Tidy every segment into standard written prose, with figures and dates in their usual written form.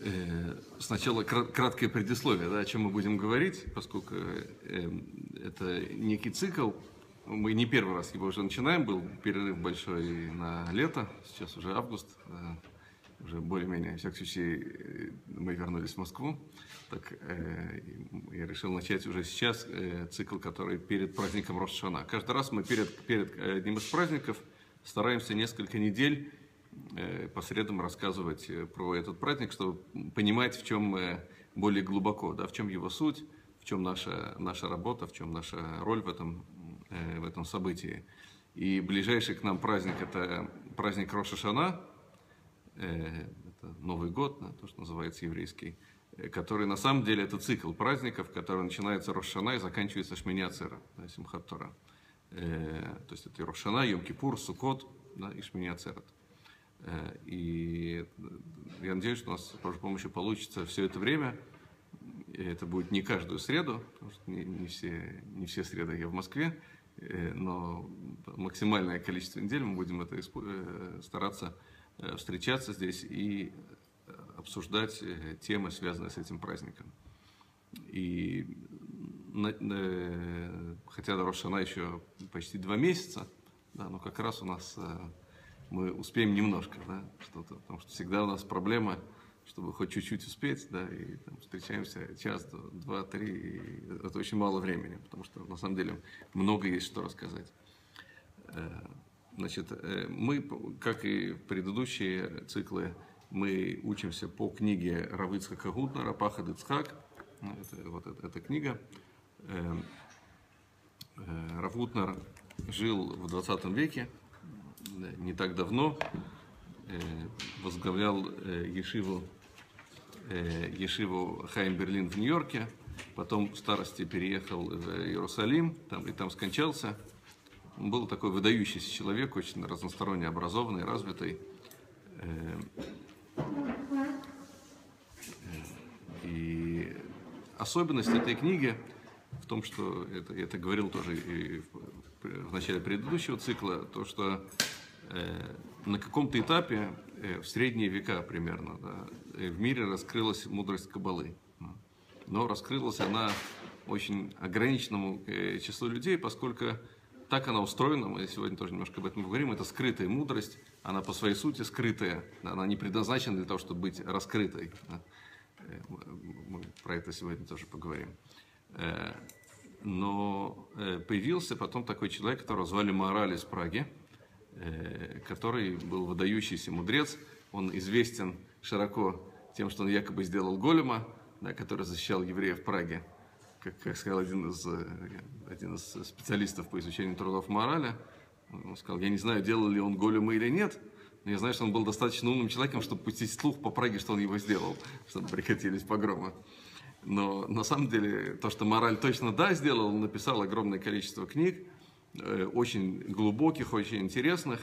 Сначала краткое предисловие, да, о чем мы будем говорить, поскольку это некий цикл. Мы не первый раз его уже начинаем, был перерыв большой на лето, сейчас уже август, уже более-менее, во всяком случае, мы вернулись в Москву. Так, я решил начать уже сейчас цикл, который перед праздником Рош ха-Шана. Каждый раз мы перед одним из праздников стараемся несколько недель по средам рассказывать про этот праздник, чтобы понимать, в чем более глубоко, да, в чем его суть, в чем наша работа, в чем наша роль в этом событии. И ближайший к нам праздник – это праздник Рош ха-Шана, это Новый год, да, то, что называется еврейский, который на самом деле это цикл праздников, который начинается Рош ха-Шана и заканчивается Шмини Ацера, да, Симхат Тора. То есть это и Рош ха-Шана, Йом Кипур, Суккот, да, и Шмини Ацерет. И я надеюсь, что у нас с Божьей помощью получится все это время. И это будет не каждую среду, потому что не все среды я в Москве, но максимальное количество недель мы будем стараться встречаться здесь и обсуждать темы, связанные с этим праздником. И хотя до Рош ха-Шана еще почти 2 месяца, да, но как раз у нас мы успеем немножко, да, что-то, потому что всегда у нас проблема, чтобы хоть чуть-чуть успеть, да, и там, встречаемся час, 2, 3, и это очень мало времени, потому что на самом деле много есть что рассказать. Значит, мы, как и предыдущие циклы, мы учимся по книге Рав Ицхака Гутнера «Пахад Ицхак». Эта книга. Рав Гутнер жил в 20 веке, не так давно, возглавлял Ешиву Хаим Берлин в Нью-Йорке, потом в старости переехал в Иерусалим, и там скончался. Он был такой выдающийся человек, очень разносторонне образованный, развитый. И особенность этой книги в том, что это говорил тоже и в начале предыдущего цикла, то, что на каком-то этапе, в средние века примерно, да, в мире раскрылась мудрость Каббалы. Но раскрылась она очень ограниченному числу людей, поскольку так она устроена, мы сегодня тоже немножко об этом говорим, это скрытая мудрость, она по своей сути скрытая, она не предназначена для того, чтобы быть раскрытой. Мы про это сегодня тоже поговорим. Но появился потом такой человек, которого звали Маораль из Праги, который был выдающийся мудрец. Он известен широко тем, что он якобы сделал голема, да, который защищал евреев в Праге. Как сказал один из специалистов по изучению трудов Маораля, он сказал: я не знаю, делал ли он голема или нет, но я знаю, что он был достаточно умным человеком, чтобы пустить слух по Праге, что он его сделал, чтобы прекратились погромы. Но на самом деле то, что Маораль точно да сделал, он написал огромное количество книг, очень глубоких, очень интересных.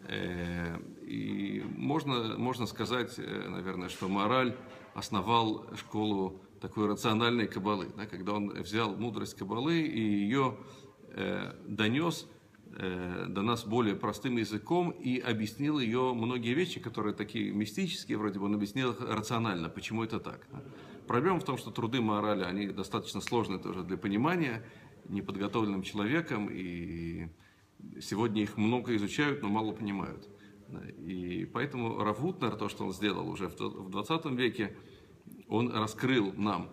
И можно сказать, наверное, что Маораль основал школу такой рациональной каббалы, да, когда он взял мудрость каббалы и ее донес до нас более простым языком и объяснил ее многие вещи, которые такие мистические, вроде бы он объяснил их рационально, почему это так. Проблема в том, что труды Маораля, они достаточно сложные тоже для понимания неподготовленным человеком, и сегодня их много изучают, но мало понимают. И поэтому Рав Гутнер, то, что он сделал уже в 20 веке, он раскрыл нам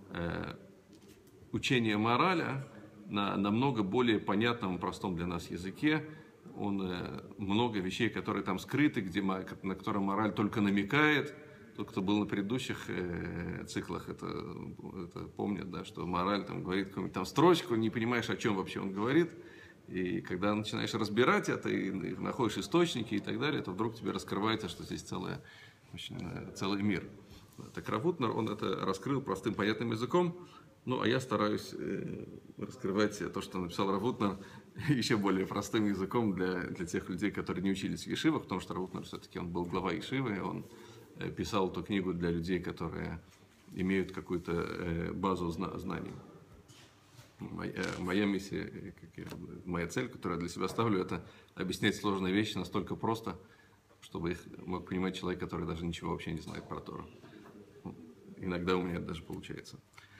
учение Маораля на намного более понятном, простом для нас языке. Он много вещей, которые там скрыты, на которые Маораль только намекает. Тот, кто был на предыдущих циклах, это помнят, да, что Маораль там говорит какую-нибудь там строчку, не понимаешь, о чем вообще он говорит. И когда начинаешь разбирать это, и находишь источники и так далее, то вдруг тебе раскрывается, что здесь целый мир. Так Рав Гутнер, он это раскрыл простым, понятным языком. Ну, а я стараюсь раскрывать то, что написал Рав Гутнер, еще более простым языком для тех людей, которые не учились в ешивах, потому что Рав Гутнер все-таки он был глава ешивы, он писал эту книгу для людей, которые имеют какую-то базу знаний. Моя миссия, моя цель, которую я для себя ставлю, это объяснять сложные вещи настолько просто, чтобы их мог понимать человек, который даже ничего вообще не знает про Тору. иногда у меня это даже получается.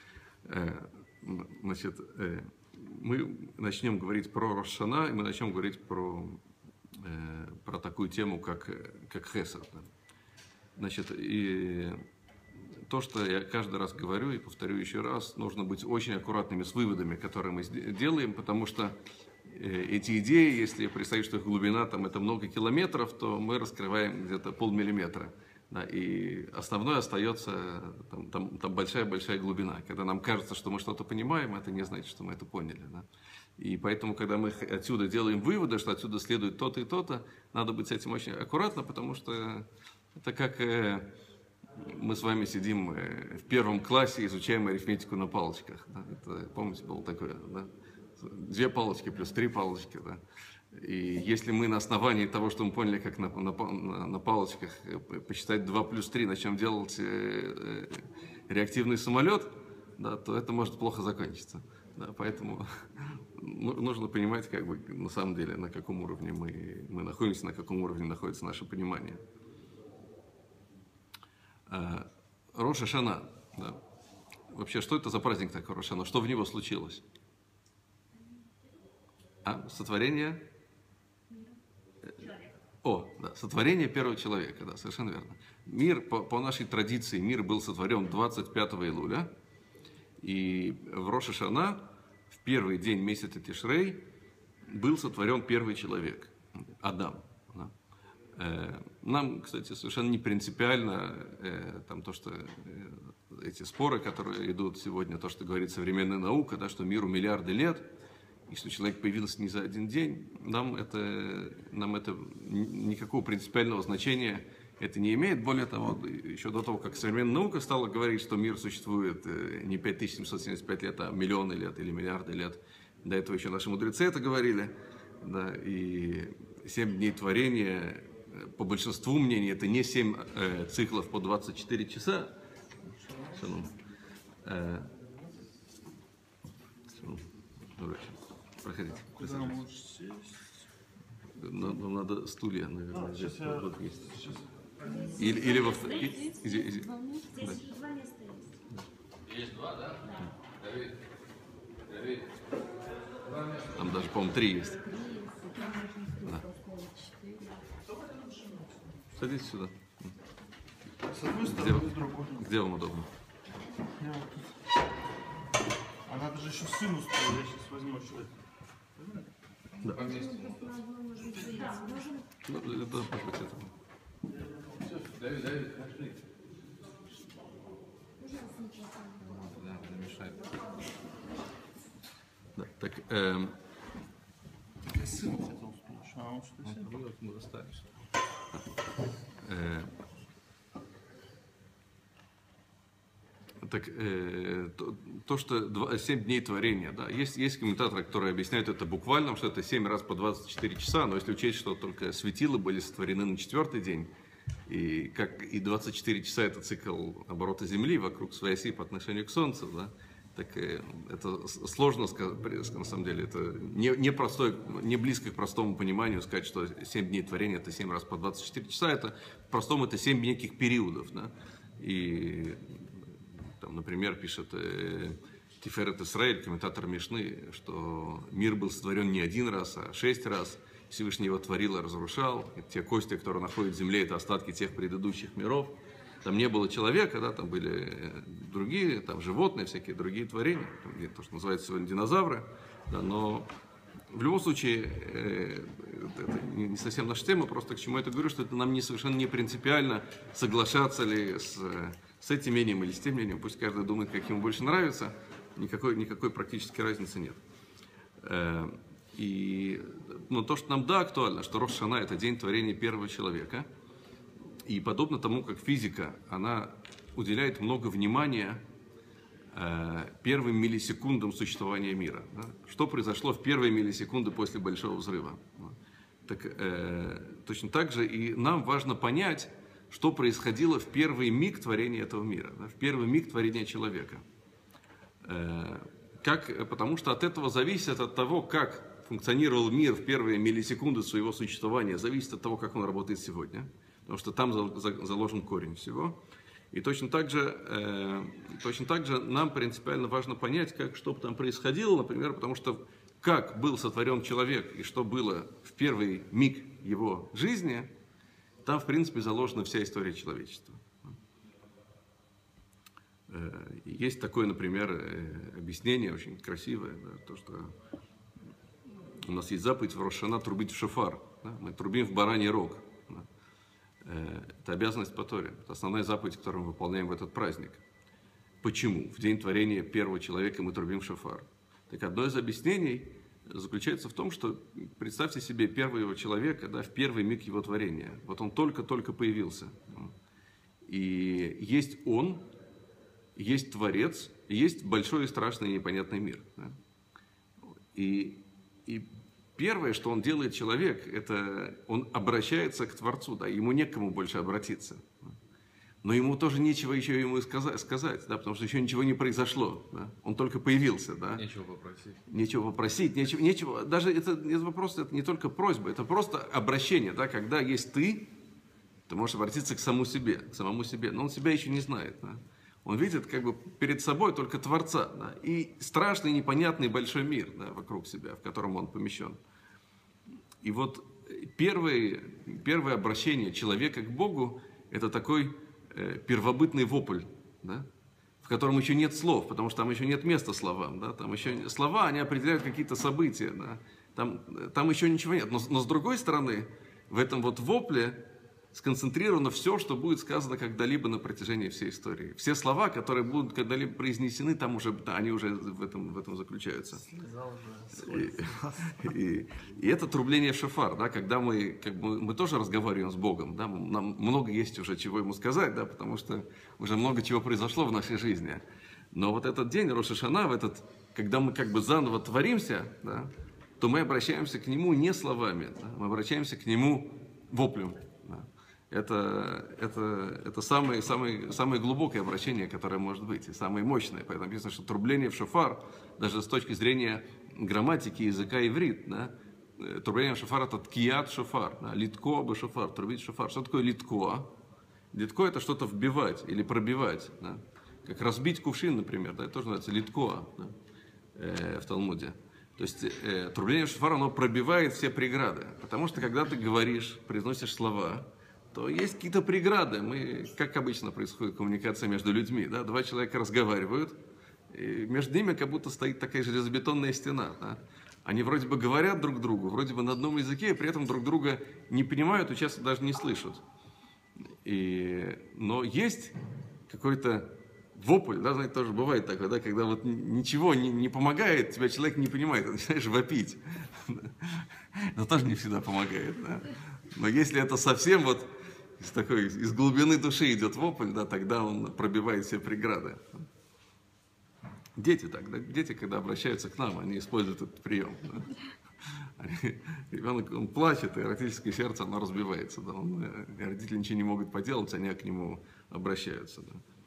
Значит, мы начнем говорить про Рош ха-Шана, и мы начнем говорить про такую тему, как хесед. Значит, и то, что я каждый раз говорю и повторю еще раз, нужно быть очень аккуратными с выводами, которые мы делаем, потому что эти идеи, если представить, что их глубина там, это много километров, то мы раскрываем где-то полмиллиметра. Да, и основное остается там большая-большая глубина. Когда нам кажется, что мы что-то понимаем, это не значит, что мы это поняли. Да? И поэтому, когда мы отсюда делаем выводы, что отсюда следует то-то и то-то, надо быть с этим очень аккуратно, потому что это как мы с вами сидим в первом классе и изучаем арифметику на палочках. Да? Это, помните, было такое, да? 2 палочки плюс 3 палочки. Да? И если мы на основании того, что мы поняли, как на палочках посчитать 2 плюс 3, начнем делать реактивный самолет, да, то это может плохо закончиться. Да, поэтому нужно понимать, как бы, на самом деле, на каком уровне мы находимся, на каком уровне находится наше понимание. Рош ха-Шана. Да. Вообще, что это за праздник такой Рош ха-Шана? Что в него случилось? Сотворение? Да, сотворение первого человека, да, совершенно верно. Мир, по нашей традиции, мир был сотворен 25 Илуля, и в Рош ха-Шана, в первый день месяца Тишрей, был сотворен первый человек, Адам. Да. Нам, кстати, совершенно не принципиально там, то, что эти споры, которые идут сегодня, то, что говорит современная наука, да, что миру миллиарды лет, и что человек появился не за один день, нам это никакого принципиального значения это не имеет. Более того, еще до того, как современная наука стала говорить, что мир существует не 5775 лет, а миллионы лет или миллиарды лет, до этого еще наши мудрецы это говорили, да, и 7 дней творения, по большинству мнений, это не 7 циклов по 24 часа. Проходите. Куда можешь сесть? Надо стулья, наверное. Сейчас Или во Здесь 2 места есть. Есть 2, да? Давид. Там даже, по-моему, 3 есть. Да. Садитесь сюда. С одной стороны, с другой. Где вам удобно? Я вот тут. А надо же еще сыну строить. Я сейчас возьму человека. Да. Поместим. Ну, это, может быть, это. Давид, пошли. Да, замешать. Да, так, Сын хотел спросить. А он что сидит? Вот мы остались. Так, то, что 7 дней творения, да, есть комментаторы, которые объясняют это буквально, что это 7 раз по 24 часа, но если учесть, что только светила были сотворены на 4-й день, и 24 часа это цикл оборота Земли вокруг своей оси по отношению к Солнцу, да, так это сложно сказать, на самом деле, это не близко к простому пониманию сказать, что 7 дней творения это 7 раз по 24 часа, это в-простому это 7 неких периодов, да, и там, например, пишет Тиферет Исраэль, комментатор Мишны, что мир был сотворен не 1 раз, а 6 раз. Всевышний его творил и разрушал. И те кости, которые находят в земле, это остатки тех предыдущих миров. Там не было человека, да, там были другие, там животные, всякие другие творения, там, то, что называется сегодня динозавры. Да, но в любом случае, это не совсем наша тема, просто к чему я это говорю, что это нам совершенно не принципиально, соглашаться ли с этим мнением или с тем мнением, пусть каждый думает, как ему больше нравится, никакой практически разницы нет. Но то, что нам актуально, что Рош ха-Шана это день творения первого человека, и подобно тому, как физика, она уделяет много внимания первым миллисекундам существования мира. Да? Что произошло в первые миллисекунды после Большого взрыва? Так, точно так же и нам важно понять, что происходило в первый миг творения этого мира, да? В первый миг творения человека. Потому что от этого зависит, от того, как функционировал мир в первые миллисекунды своего существования, зависит от того, как он работает сегодня. Потому что там заложен корень всего. И точно так же нам принципиально важно понять, что там происходило, например, потому что как был сотворен человек и что было в первый миг его жизни, там, в принципе, заложена вся история человечества. Есть такое, например, объяснение очень красивое, да, то, что у нас есть заповедь в Рош ха-Шана трубить в шофар. Да, мы трубим в бараний рог. Да. Это обязанность по Торе. Это основная заповедь, которую мы выполняем в этот праздник. Почему? В день творения первого человека мы трубим в шофар. Так одно из объяснений заключается в том, что представьте себе первого человека, да, в первый миг его творения. Вот он только-только появился. И есть он, есть Творец, и есть большой и страшный и непонятный мир. Да? И первое, что он делает человек, это он обращается к Творцу, да, ему некому больше обратиться. Но ему тоже нечего еще ему сказать, да, потому что еще ничего не произошло. Да? Он только появился. Да? Нечего попросить. Нечего попросить, нечего. Даже это вопрос, это не только просьба, это просто обращение. Да? Когда есть ты можешь обратиться к самому себе. Но он себя еще не знает. Да? Он видит как бы перед собой только Творца. Да? И страшный, непонятный большой мир, да, вокруг себя, в котором он помещен. И вот первое обращение человека к Богу – это такой первобытный вопль, да, в котором еще нет слов, потому что там еще нет места словам. Да, там еще слова, они определяют какие-то события. Да, там еще ничего нет. Но с другой стороны, в этом вот вопле сконцентрировано все, что будет сказано когда-либо на протяжении всей истории. Все слова, которые будут когда-либо произнесены, там уже, да, они уже в этом заключаются. И это трубление в шофар, да, когда мы тоже разговариваем с Богом, да, нам много есть уже чего ему сказать, да, потому что уже много чего произошло в нашей жизни. Но вот этот день Рош ха-Шана, когда мы как бы заново творимся, да, то мы обращаемся к нему не словами, да, мы обращаемся к нему воплем. Да. Это самое глубокое обращение, которое может быть, и самое мощное. Поэтому написано, что трубление в шофар, даже с точки зрения грамматики языка иврит, да, трубление в шофар – это ткият шофар, да, литко бы шофар, трубить шофар. Что такое литко? Литко – это что-то вбивать или пробивать, да, как разбить кувшин, например, да, это тоже называется литко, да, в Талмуде. То есть трубление в шофар, оно пробивает все преграды, потому что когда ты говоришь, произносишь слова, то есть какие-то преграды. Как обычно происходит коммуникация между людьми, да? Два человека разговаривают, и между ними как будто стоит такая железобетонная стена. Да? Они вроде бы говорят друг другу, вроде бы на одном языке, и при этом друг друга не понимают и часто даже не слышат. Но есть какой-то вопль, да, знаете, тоже бывает такое, да, когда вот ничего не помогает, тебя человек не понимает, ты начинаешь вопить. Это тоже не всегда помогает. Да? Но если это совсем вот из глубины души идет вопль, да, тогда он пробивает все преграды. Дети так, да? Дети, когда обращаются к нам, они используют этот прием. Да? Ребенок, он плачет, и эротическое сердце, оно разбивается. Да? Родители ничего не могут поделать, они к нему обращаются.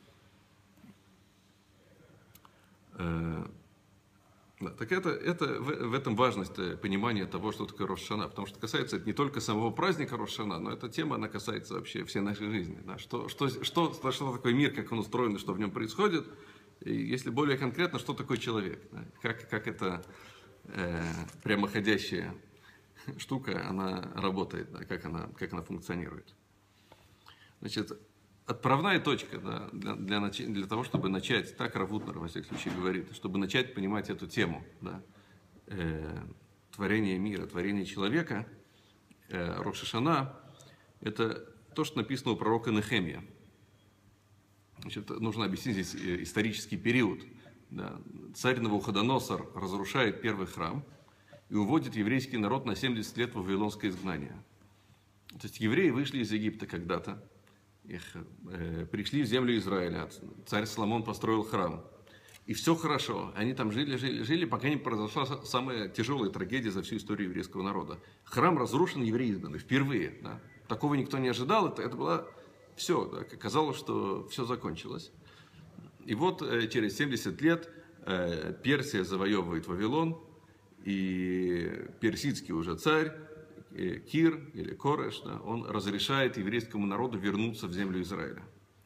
Да? Да, так в этом важность понимания того, что такое Рош ха-Шана, потому что касается это не только самого праздника Рош ха-Шана, но эта тема, она касается вообще всей нашей жизни. Да? Что такое мир, как он устроен, что в нем происходит, и если более конкретно, что такое человек, да? Как эта прямоходящая штука, она работает, да? как она функционирует. Значит, отправная точка, да, для того, чтобы начать, так Рав Утнер, во всяком случае, говорит, чтобы начать понимать эту тему, да, творение мира, творение человека, Рош ха-Шана, это то, что написано у пророка Нехемия. Значит, нужно объяснить здесь исторический период. Да. Царь Навуходоносор разрушает первый храм и уводит еврейский народ на 70 лет в вавилонское изгнание. То есть евреи вышли из Египта когда-то, пришли в землю Израиля, царь Соломон построил храм. И все хорошо, они там жили, пока не произошла самая тяжелая трагедия за всю историю еврейского народа. Храм разрушен, евреи изгнаны, впервые. Да? Такого никто не ожидал, это было все, да? Казалось, что все закончилось. И вот через 70 лет Персия завоевывает Вавилон, и персидский уже царь, Кир или Кореш, да, он разрешает еврейскому народу вернуться в землю Израиля.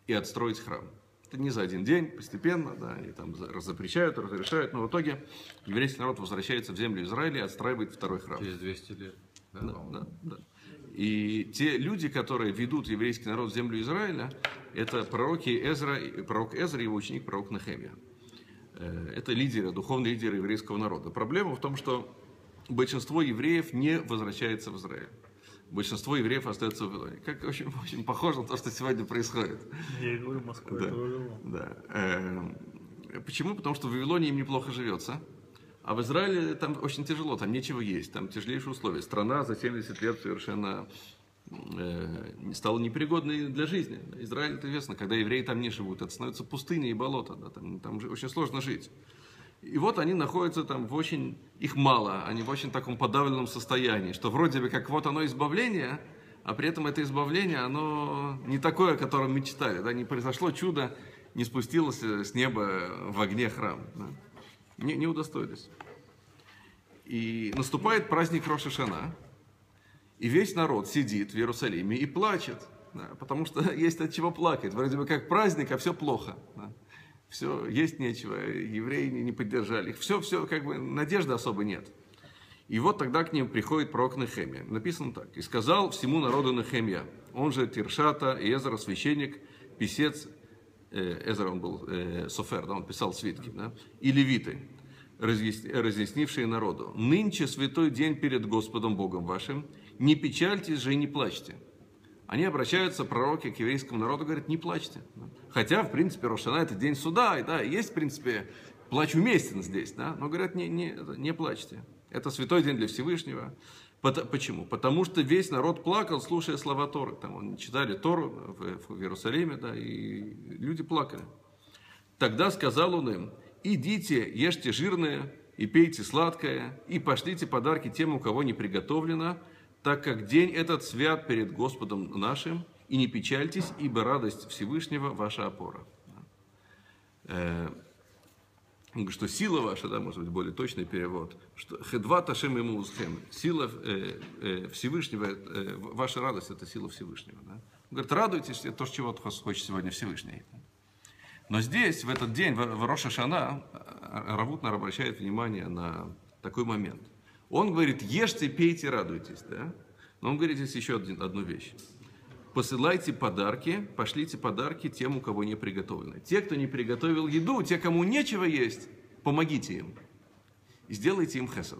и отстроить храм. Это не за один день, постепенно, да, они там запрещают, разрешают, но в итоге еврейский народ возвращается в землю Израиля и отстраивает второй храм. Через 200 лет. Да, Да. И те люди, которые ведут еврейский народ в землю Израиля, это пророки Эзра, пророк Эзра и его ученик пророк Нехемия. Это лидеры, духовные лидеры еврейского народа. Проблема в том, что большинство евреев не возвращается в Израиль. Большинство евреев остается в Вавилоне. Как очень, очень похоже на то, что сегодня происходит. Я и говорю, Москва, это Вавилон. Да. Почему? Потому что в Вавилоне им неплохо живется. А в Израиле там очень тяжело, там нечего есть, там тяжелейшие условия. Страна за 70 лет совершенно стала непригодной для жизни. Израиль, это известно, когда евреи там не живут, это становится пустыней и болото, да, там очень сложно жить. И вот они находятся там в очень, их мало, они в очень таком подавленном состоянии, что вроде бы как вот оно избавление, а при этом это избавление, оно не такое, о котором мечтали, да, не произошло чудо, не спустилось с неба в огне храм, да. Не удостоились. И наступает праздник Рош ха-Шана, и весь народ сидит в Иерусалиме и плачет, да, потому что есть от чего плакать. Вроде бы как праздник, а все плохо. Да. Все, есть нечего, евреи не поддержали их. Все, как бы надежды особо нет. И вот тогда к ним приходит пророк Нехемия. Написано так. «И сказал всему народу Нехемия, он же Тиршата, и Эзра, священник, писец, Эзра, он был софер, да, он писал свитки, да, и левиты, разъяснившие народу: нынче святой день перед Господом Богом вашим, не печальтесь же и не плачьте». Они обращаются, пророки, к еврейскому народу, говорят: не плачьте. Хотя, в принципе, Рош ха-Шана — это день суда, и да, есть, в принципе, плач уместен здесь, да, но говорят: не плачьте. Это святой день для Всевышнего. Почему? Потому что весь народ плакал, слушая слова Торы. Там они читали Тору в Иерусалиме, да, и люди плакали. Тогда сказал он им: идите, ешьте жирное и пейте сладкое, и пошлите подарки тем, у кого не приготовлено, так как день этот свят перед Господом нашим, и не печальтесь, ибо радость Всевышнего ваша опора. Он говорит, что сила ваша, да, может быть, более точный перевод, что хедва ташем ему узхем, сила Всевышнего, ваша радость — это сила Всевышнего. Да? Он говорит: радуйтесь, это то, чего хочет сегодня Всевышний. Но здесь, в этот день, в Рош ха-Шана, Рав Утнер обращает внимание на такой момент. Он говорит: ешьте, пейте, радуйтесь. Да? Но он говорит здесь еще одну вещь. Посылайте подарки, пошлите подарки тем, у кого не приготовлено. Те, кто не приготовил еду, те, кому нечего есть, помогите им. И сделайте им хесед.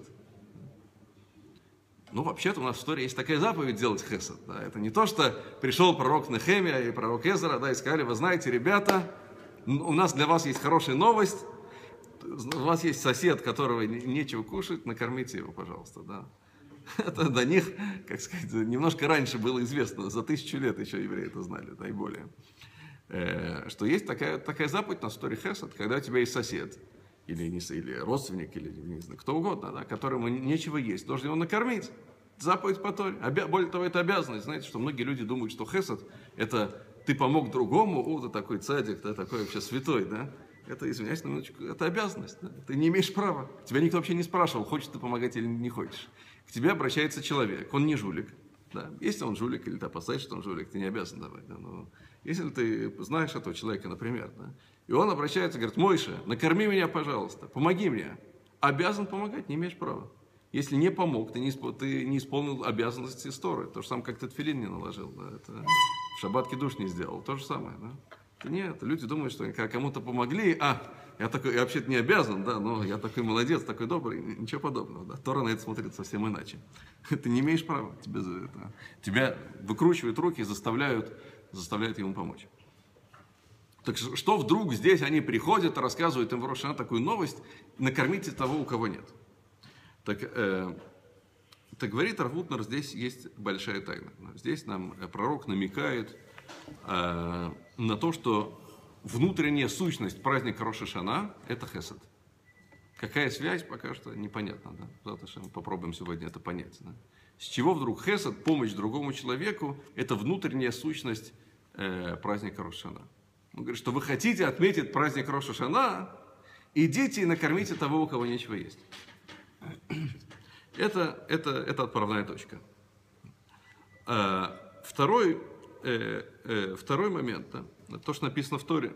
Ну, вообще-то у нас в истории есть такая заповедь делать хесед. Да? Это не то, что пришел пророк Нехемия и пророк Эзра, да, и сказали: вы знаете, ребята, у нас для вас есть хорошая новость. У вас есть сосед, которого нечего кушать, накормите его, пожалуйста. Да? Это до них, как сказать, немножко раньше было известно, за 1000 лет еще евреи это знали, да и более. Что есть такая заповедь на истории хесед, когда у тебя есть сосед, или родственник, или не знаю, кто угодно, да, которому нечего есть, должен его накормить. Заповедь по Торе. Более того, это обязанность. Знаете, что многие люди думают, что хесед — это ты помог другому, ты такой цадик, ты такой вообще святой, да? Это, извиняюсь на минуточку, это обязанность. Да? Ты не имеешь права. Тебя никто вообще не спрашивал, хочешь ты помогать или не хочешь. К тебе обращается человек, он не жулик. Да? Если он жулик, или ты опасаешься, что он жулик, ты не обязан давать. Да? Но если ты знаешь этого человека, например, да? И он обращается и говорит: Мойша, накорми меня, пожалуйста, помоги мне. Обязан помогать, не имеешь права. Если не помог, ты не исполнил обязанности Торы. То же самое, как ты тфилин не наложил. Да? Это в шаббат кидуш не сделал. То же самое. Да? Нет, люди думают, что кому-то помогли, я вообще-то не обязан, да, но я такой молодец, такой добрый, ничего подобного. Да. Тора на это смотрит совсем иначе. Ты не имеешь права, тебя выкручивают руки и заставляют ему помочь. Так что вдруг здесь они приходят и рассказывают им в Рош ха-Шана такую новость: накормите того, у кого нет. Так говорит Рав Утнер, здесь есть большая тайна. Здесь нам пророк намекает на то, что внутренняя сущность праздника Рош ха-Шана — это хесед. Какая связь, пока что непонятно. Да? Завтра мы попробуем сегодня это понять. Да? С чего вдруг хесед, помощь другому человеку, это внутренняя сущность праздника Рош ха-Шана? Он говорит, что вы хотите отметить праздник Рош ха-Шана, идите и накормите того, у кого нечего есть. Это отправная точка. Второй момент. Да? Это то, что написано в Торе.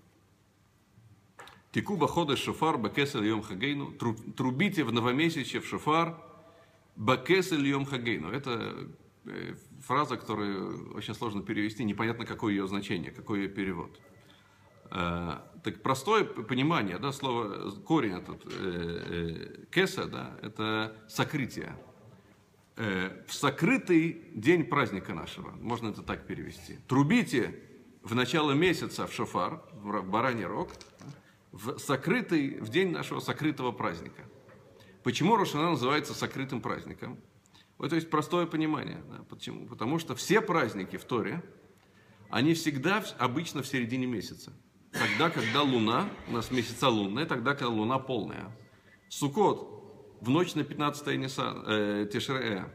Тикуба ходеш шофар бакесель йом хагейну. Трубите в новомесячье в шофар бакесель йом хагейну. Это фраза, которую очень сложно перевести. Непонятно, какое ее значение, какой ее перевод. Так простое понимание, да, слово, корень этот кеса, да, это сокрытие. В сокрытый день праздника нашего, можно это так перевести. Трубите в начало месяца в шофар, в бараний рог, в день нашего сокрытого праздника. Почему Рош ха-Шана называется сокрытым праздником? Вот, то есть простое понимание. Да, почему? Потому что все праздники в Торе, они всегда обычно в середине месяца. Тогда, когда луна, у нас месяца лунные, тогда, когда луна полная. Суккот в ночь на 15 Тишре,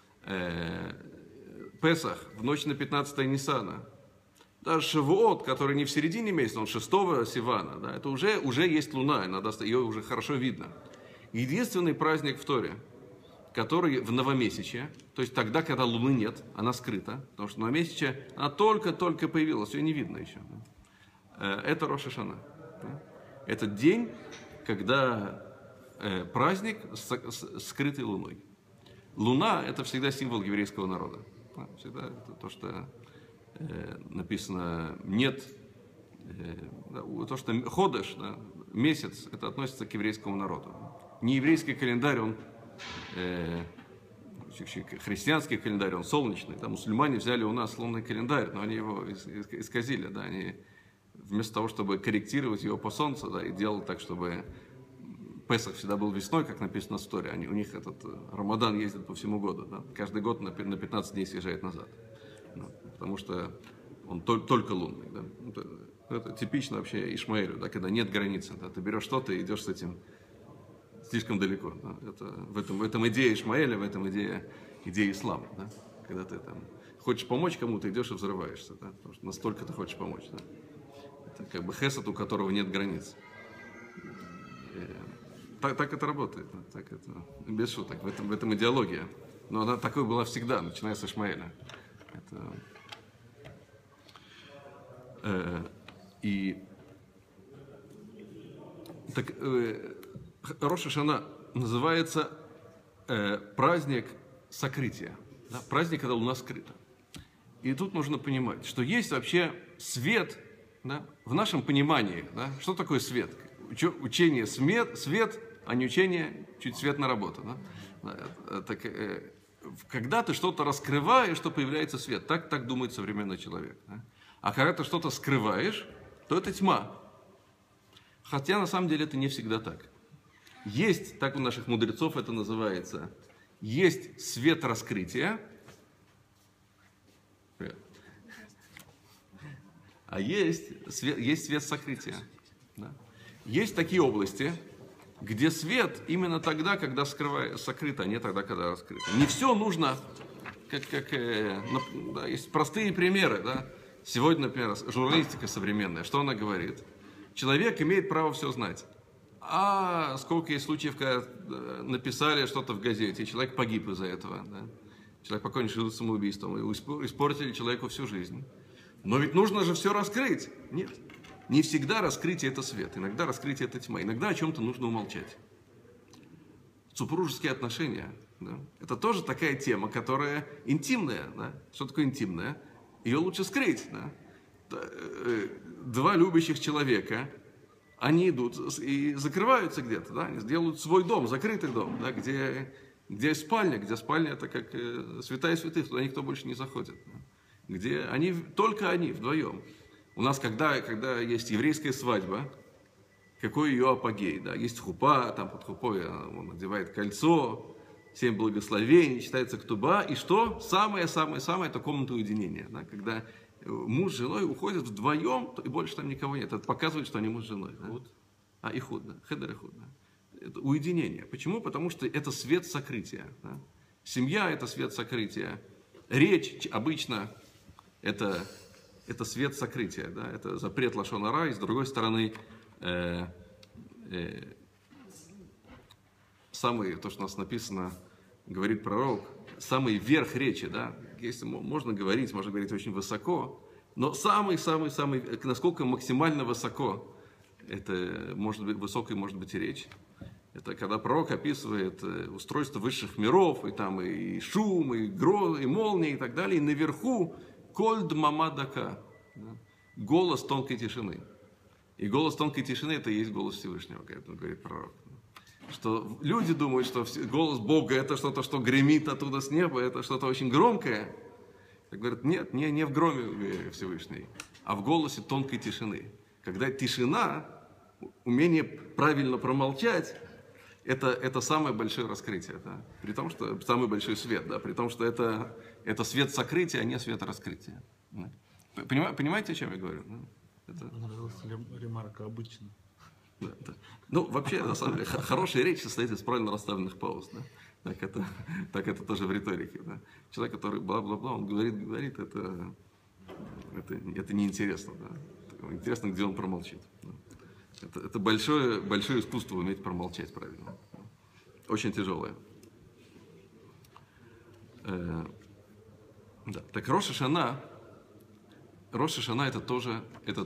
Песах в ночь на 15 Ниссана. Даже Шавуот, который не в середине месяца, он 6 Сивана, да, это уже есть луна, ее уже хорошо видно. Единственный праздник в Торе, который в новомесячье, то есть тогда, когда луны нет, она скрыта, потому что новомесячье, она только-только появилась, ее не видно еще. Да. Это Рош ха-Шана. Да. Это день, когда праздник с скрытой луной. Луна – это всегда символ еврейского народа. Да. Всегда это то, что написано «нет», то, что ходеш, да, месяц, это относится к еврейскому народу. Не еврейский календарь, он христианский календарь, он солнечный. Да, мусульмане взяли у нас лунный календарь, но они его исказили. Да, они вместо того, чтобы корректировать его по солнцу, да, и делали так, чтобы Песах всегда был весной, как написано в Торе. У них этот Рамадан ездит по всему году. Да, каждый год на 15 дней съезжает назад. Да, потому что он только лунный. Да. Это типично вообще Ишмаэлю, да, когда нет границы. Да, ты берешь что-то и идешь с этим слишком далеко. Да. Это, в этом идея Ишмаэля, в этом идея ислама. Да. Когда ты там хочешь помочь кому-то, идешь и взрываешься. Да, потому что настолько ты хочешь помочь. Да. Это как бы хесед, у которого нет границ. Так это работает. Да. Так это, без шуток. В этом идеология. Но она такой была всегда, начиная с Ишмаэля. Рош ха-Шана называется праздник сокрытия. Да? Праздник, когда луна скрыта. И тут нужно понимать, что есть вообще свет, да, в нашем понимании. Да? Что такое свет? Учение свет, а не учение чуть свет на работу. Да? Когда ты что-то раскрываешь, то появляется свет. Так думает современный человек. Да? А когда ты что-то скрываешь, то это тьма. Хотя на самом деле это не всегда так. Есть, так у наших мудрецов это называется, есть свет раскрытия, а есть свет сокрытия. Да? Есть такие области, где свет именно тогда, когда сокрыто, а не тогда, когда раскрыто. Не все нужно, да, есть простые примеры. Да? Сегодня, например, журналистика современная, что она говорит? Человек имеет право все знать. А сколько есть случаев, когда написали что-то в газете, и человек погиб из-за этого. Да? Человек покончил самоубийством, и испортили человеку всю жизнь. Но ведь нужно же все раскрыть. Нет. Не всегда раскрытие – это свет, иногда раскрытие – это тьма, иногда о чем-то нужно умолчать. Супружеские отношения, да, это тоже такая тема, которая интимная. Да? Что такое интимная? Ее лучше скрыть. Да? Два любящих человека, они идут и закрываются где-то, да? Они делают свой дом, закрытый дом, да? где спальня это как святая святых, туда никто больше не заходит. Да? Где только они вдвоем. У нас, когда есть еврейская свадьба, какой ее апогей? Да? Есть хупа, там под хупой он надевает кольцо, 7 благословений, читается ктуба, и что? Самое-самое-самое это комната уединения. Да? Когда муж с женой уходят вдвоем, и больше там никого нет. Это показывает, что они муж с женой. Да? Ихуд, да. Хедер ихуд. Да? Это уединение. Почему? Потому что это свет сокрытия. Да? Семья – это свет сокрытия. Речь обычно это свет сокрытия. Да? Это запрет лашон ара. И с другой стороны, то, что у нас написано, говорит пророк, самый верх речи, да, если можно говорить очень высоко, Но самый, насколько максимально высоко, это может быть, высокой может быть и речь. Это когда пророк описывает устройство высших миров, и там и шум, и грозы, и молнии, и так далее. И наверху коль дмама дака, голос тонкой тишины. И голос тонкой тишины – это и есть голос Всевышнего, как говорит пророк. Что люди думают, что голос Бога – это что-то, что гремит оттуда с неба, это что-то очень громкое. Так говорят, нет, не в громе Всевышний, а в голосе тонкой тишины. Когда тишина, умение правильно промолчать, это самое большое раскрытие. Да? При том, что самый большой свет, да? При том, что это свет сокрытия, а не свет раскрытия. Да? Понимаете, о чем я говорю? Это... Нравилась ремарка обычно. Да, да. Ну, вообще, на самом деле, хорошая речь состоит из правильно расставленных пауз. Да? Так это тоже в риторике. Да? Человек, который бла-бла-бла, он говорит, это неинтересно. Да? Интересно, где он промолчит. Да? Это большое искусство уметь промолчать правильно. Очень тяжелое. Да. Так Рош ха-Шана это тоже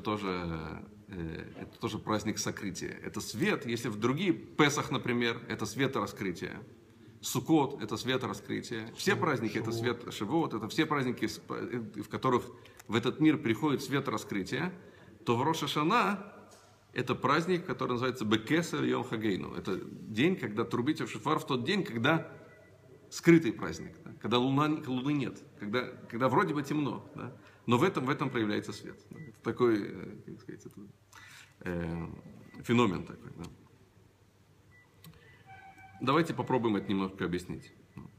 праздник сокрытия. Это свет, если в другие Песах, например, это свет раскрытия. Суккот – это свет раскрытия. Все праздники – это свет Шивот, это все праздники, в которых в этот мир приходит свет раскрытия. То в Рош ха-Шана это праздник, который называется Бекесер Йом Хагейну. Это день, когда трубите в шофар, в тот день, когда скрытый праздник, да? Когда луны нет, когда вроде бы темно, да? Но в этом проявляется свет. Да? Это такой, как сказать, феномен такой. Да? Давайте попробуем это немножко объяснить.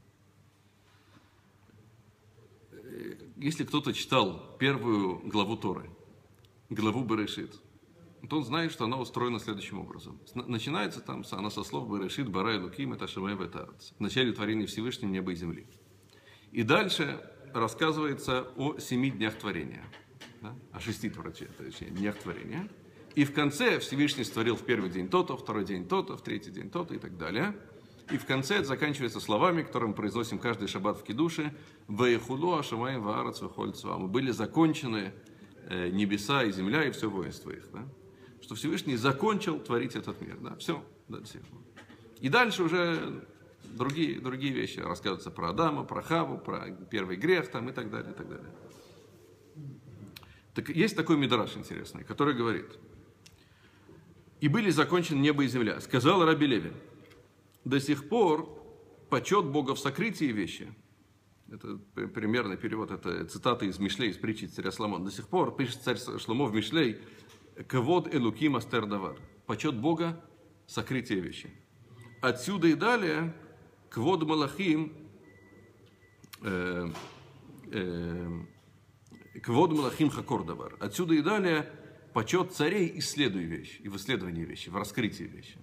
Если кто-то читал первую главу Торы, главу Берешит, то он знает, что она устроена следующим образом. Начинается там она со слов «Берешит, бара элуким, это шамай ветарец». В начале творения Всевышнего неба и земли. И рассказывается о 7 днях творения. Да? О 6 днях творения. И в конце Всевышний створил в первый день то-то, второй день то-то, в третий день то-то и так далее. И в конце это заканчивается словами, которые мы произносим каждый шаббат в кидуше «Ваехулу ашамаим ваарец вехоль цвам». Были закончены небеса и земля и все воинство их. Да? Что Всевышний закончил творить этот мир. Да? Все. Да, и дальше уже другие вещи рассказываются про Адама, про Хаву, про первый грех там, и так далее, и так далее. Так есть такой мидраш интересный, который говорит: «И были закончены небо и земля. Сказал Раби Леви: до сих пор почет Бога в сокрытии вещи». Это примерный перевод, это цитата из Мишлей, из притчи царя Соломона. До сих пор, пишет царь Шломо в Мишлей, «Кавод элуким астер давар». Почет Бога – сокрытие вещи. Отсюда и далее «Квод малахим» «Квод малахим хакор давар». Отсюда и далее почет царей исследуй вещи, и в исследовании вещи, в раскрытии вещи.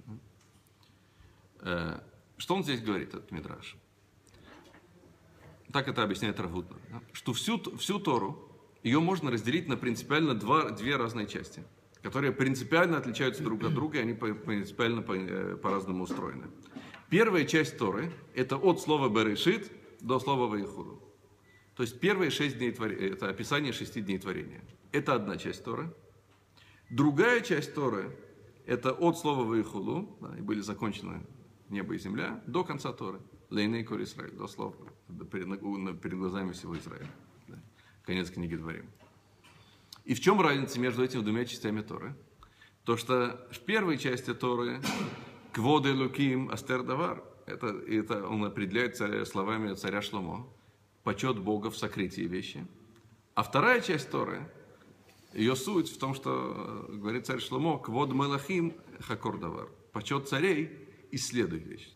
Что он здесь говорит, этот мидраш? Так это объясняет Рав Гутнер, да? Что всю Тору, ее можно разделить на принципиально две разные части, которые принципиально отличаются друг от друга, и они принципиально по-разному устроены. Первая часть Торы – это от слова «берешит» до слова «ваихуду». То есть первые 6 дней творения – это описание 6 дней творения. Это одна часть Торы. Другая часть Торы – это от слова «ваихуду», да, и были закончены небо и земля, до конца Торы. Лейней кор Исраэль, до слов перед глазами всего Израиля. Да. Конец книги Дворим. И в чем разница между этими двумя частями Торы? То, что в первой части Торы «Квод элуким астер давар» это он определяет словами царя Шломо, почет Бога в сокрытии вещи. А вторая часть Торы, ее суть в том, что говорит царь Шломо «Квод мелахим хакор давар», почет царей исследуй вещи.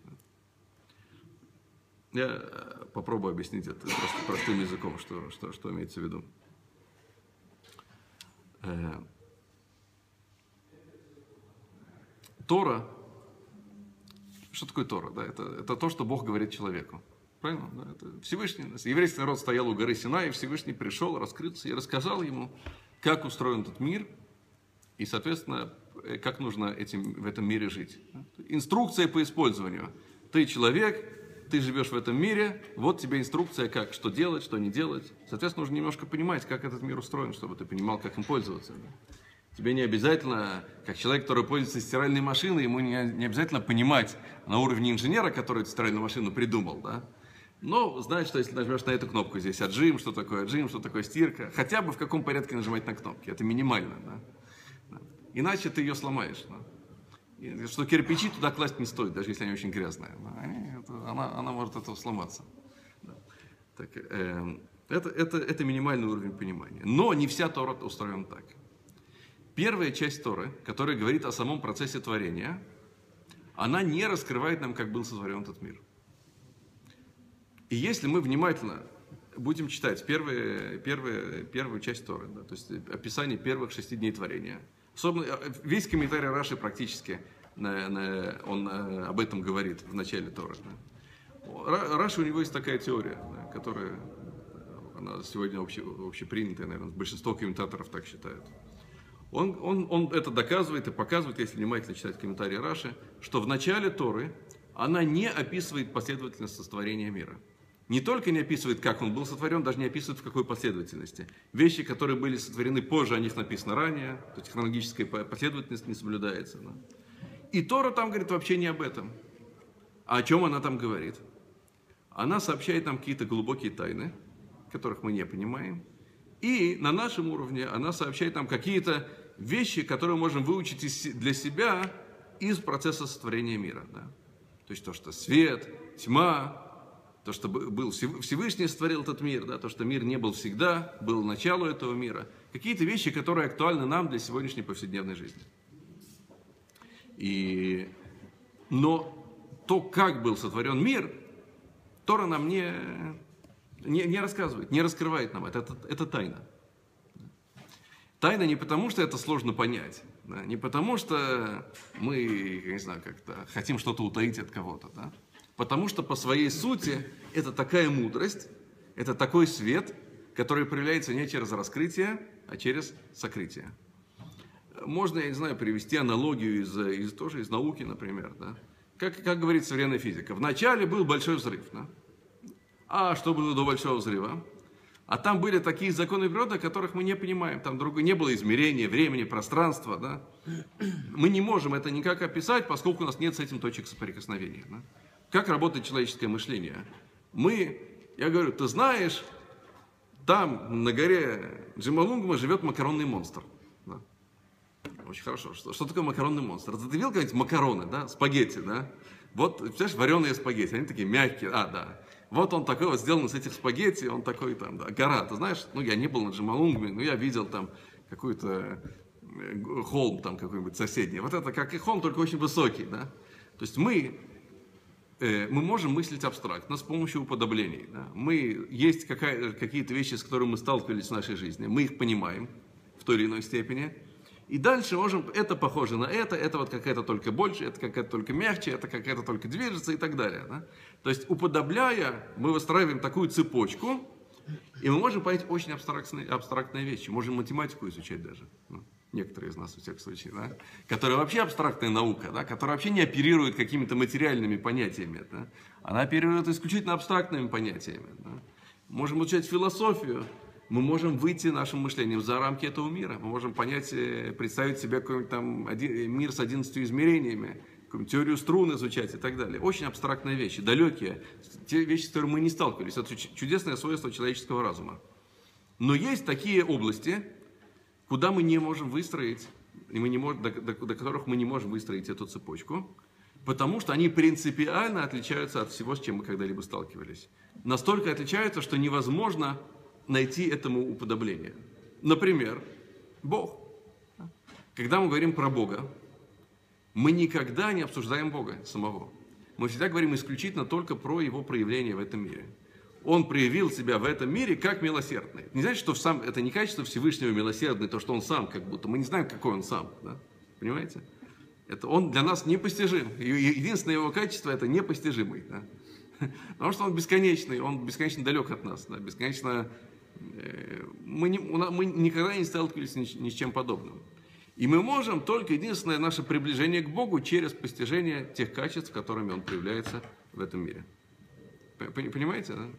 Я попробую объяснить это простым языком, что имеется в виду. Тора. Что такое Тора? Да, это то, что Бог говорит человеку. Правильно? Да, это Всевышний. Еврейский народ стоял у горы Синай, и Всевышний пришел, раскрылся и рассказал ему, как устроен этот мир, и, соответственно, как нужно в этом мире жить. Инструкция по использованию. Ты человек, ты живешь в этом мире, вот тебе инструкция, как, что делать, что не делать. Соответственно, нужно немножко понимать, как этот мир устроен, чтобы ты понимал, как им пользоваться. Тебе не обязательно, как человек, который пользуется стиральной машиной, ему не обязательно понимать на уровне инженера, который эту стиральную машину придумал, да? Но знать, что если нажмешь на эту кнопку, здесь отжим, что такое стирка, хотя бы в каком порядке нажимать на кнопки, это минимально, да? Иначе ты ее сломаешь. Да? И что кирпичи туда класть не стоит, даже если они очень грязные. Она может этого сломаться. Да. Так, это минимальный уровень понимания. Но не вся Тора устроена так. Первая часть Торы, которая говорит о самом процессе творения, она не раскрывает нам, как был сотворен этот мир. И если мы внимательно будем читать первую часть Торы, да, то есть описание первых 6 дней творения, особенно весь комментарий Раши практически он об этом говорит в начале Торы. Да. Раши, у него есть такая теория, да, которая она сегодня общепринятая, наверное, большинство комментаторов так считают. Он это доказывает и показывает, если внимательно читать комментарии Раши, что в начале Торы она не описывает последовательность сотворения мира. Не только не описывает, как он был сотворен, даже не описывает, в какой последовательности. Вещи, которые были сотворены позже, о них написано ранее, то есть хронологическая последовательность не соблюдается. Да? И Тора там говорит вообще не об этом. А о чем она там говорит? Она сообщает нам какие-то глубокие тайны, которых мы не понимаем. И на нашем уровне она сообщает нам какие-то вещи, которые мы можем выучить для себя из процесса сотворения мира. Да? То есть то, что свет, тьма, то, что был Всевышний сотворил этот мир, да? То, что мир не был всегда, был начало этого мира. Какие-то вещи, которые актуальны нам для сегодняшней повседневной жизни. Но то, как был сотворен мир, Тора нам не рассказывает, не раскрывает нам это тайна. Тайна не потому, что это сложно понять, да? Не потому, что мы, я не знаю, как-то хотим что-то утаить от кого-то, да? Потому что по своей сути это такая мудрость, это такой свет, который проявляется не через раскрытие, а через сокрытие. Можно, я не знаю, привести аналогию из науки, например, да? Как говорит современная физика. Вначале был большой взрыв, да? А что было до большого взрыва? А там были такие законы природы, которых мы не понимаем. Там не было измерения, времени, пространства. Да? Мы не можем это никак описать, поскольку у нас нет с этим точек соприкосновения. Да? Как работает человеческое мышление? Я говорю, ты знаешь, там на горе Джомолунгма живет макаронный монстр. Да? Очень хорошо. Что такое макаронный монстр? Ты видел когда-нибудь макароны, да? Спагетти, да? Вот, представляешь, вареные спагетти, они такие мягкие. Да. Вот он такой вот сделан из этих спагетти, он такой там, да, гора. Ты знаешь, я не был на Джомолунгме, но я видел там какой-то холм там какой-нибудь соседний. Вот это как и холм, только очень высокий, да. То есть мы можем мыслить абстрактно с помощью уподоблений. Да? Есть какие-то вещи, с которыми мы сталкивались в нашей жизни, мы их понимаем в той или иной степени. И дальше это похоже на это вот какая-то только больше, это какая-то только мягче, это какая-то только движется и так далее. Да? То есть, уподобляя, мы выстраиваем такую цепочку, и мы можем понять очень абстрактные вещи. Можем математику изучать даже. Некоторые из нас, во всяком случае, да? Которая вообще абстрактная наука, да? Которая вообще не оперирует какими-то материальными понятиями. Да? Она оперирует исключительно абстрактными понятиями. Да? Можем изучать философию. Мы можем выйти нашим мышлением за рамки этого мира. Мы можем представить себе какой-нибудь там мир с 11 измерениями, какую-нибудь теорию струн изучать и так далее. Очень абстрактные вещи, далекие. Те вещи, с которыми мы не сталкивались. Это чудесное свойство человеческого разума. Но есть такие области, куда мы не можем выстроить, до которых мы не можем выстроить эту цепочку, потому что они принципиально отличаются от всего, с чем мы когда-либо сталкивались. Настолько отличаются, что невозможно найти этому уподобление. Например, Бог. Когда мы говорим про Бога, мы никогда не обсуждаем Бога самого. Мы всегда говорим исключительно только про Его проявление в этом мире. Он проявил себя в этом мире как милосердный. Не значит, что это не качество Всевышнего милосердный, то, что он сам как будто. Мы не знаем, какой он сам. Да? Понимаете? Он для нас непостижим. Единственное его качество – это непостижимый. Да? Потому что он бесконечно далек от нас. Да? Бесконечно... Мы никогда не сталкивались ни с чем подобным. И мы можем только единственное наше приближение к Богу через постижение тех качеств, которыми Он проявляется в этом мире. Понимаете, да?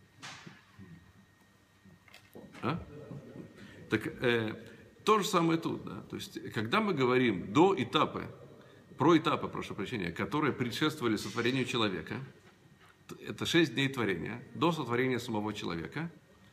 А? Так то же самое тут, да. То есть, когда мы говорим про этапы, прошу прощения, которые предшествовали сотворению человека, это 6 дней творения, до сотворения самого человека,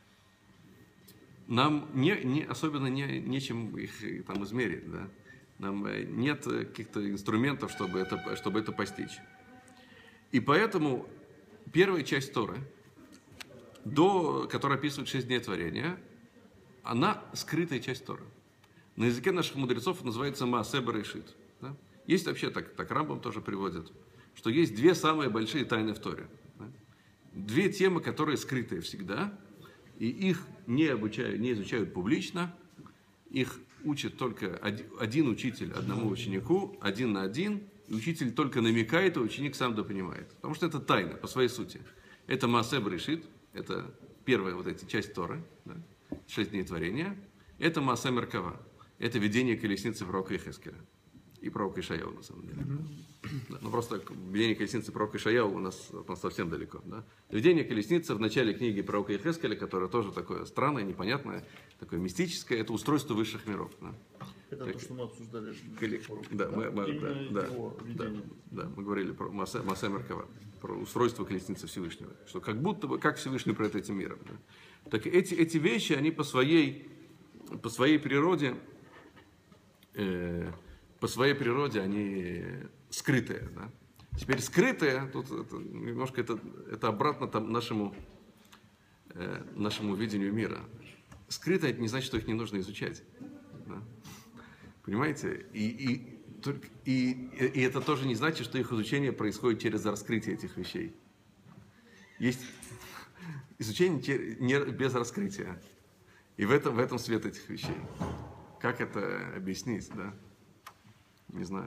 нам особенно нечем их там измерить, да. Нам нет каких-то инструментов, чтобы это постичь. И поэтому первая часть Торы, которая описывает 6 дней творения, она скрытая часть Торы. На языке наших мудрецов называется Маасе Берешит. Да? Есть вообще, так Рамбам тоже приводит, что есть 2 самые большие тайны в Торе. Да? 2 темы, которые скрытые всегда, и их не изучают публично, их учит только один учитель одному ученику, 1 на 1, и учитель только намекает, а ученик сам допонимает. Потому что это тайна по своей сути. Это Маасе Берешит, это первая часть Торы, да, 6 дней творения. Это Маасе Меркава, это видение колесницы пророка Йехескеля и пророка Ишаяу, на самом деле. Да, но просто видение колесницы пророка Ишаяу у нас совсем далеко. Да. Видение колесницы в начале книги пророка Йехескеля, которое тоже такое странное, непонятное, такое мистическое, это устройство высших миров. Да. Это то, что мы обсуждали. Да, мы говорили про Маасе Меркава, про устройство колесницы Всевышнего, что как будто бы, как Всевышний правит этим миром. Да. Так эти вещи, они по своей природе, они скрытые. Да. Теперь скрытые, тут немножко это обратно там нашему видению мира. Скрытые, это не значит, что их не нужно изучать. Да. Понимаете? И это тоже не значит, что их изучение происходит через раскрытие этих вещей. Есть изучение без раскрытия. И в этом свет этих вещей. Как это объяснить, да? Не знаю.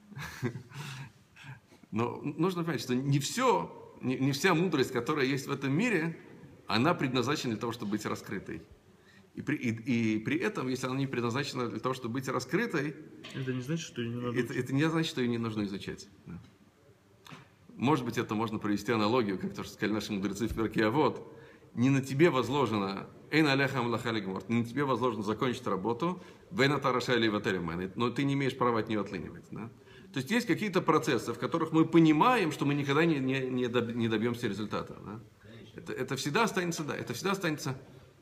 Но нужно понять, что не вся мудрость, которая есть в этом мире, она предназначена для того, чтобы быть раскрытой. И при этом, если она не предназначена для того, чтобы быть раскрытой, это не значит, что ее не надо это не значит, что ее не нужно изучать. Да. Может быть, это можно провести аналогию, как то, что сказали наши мудрецы в Перке Авот. Не на тебе возложено не на тебе возложено закончить работу, но ты не имеешь права от нее отлынивать. Да? То есть есть какие-то процессы, в которых мы понимаем, что мы никогда не добьемся результата. Да? Это всегда останется, да, это всегда останется.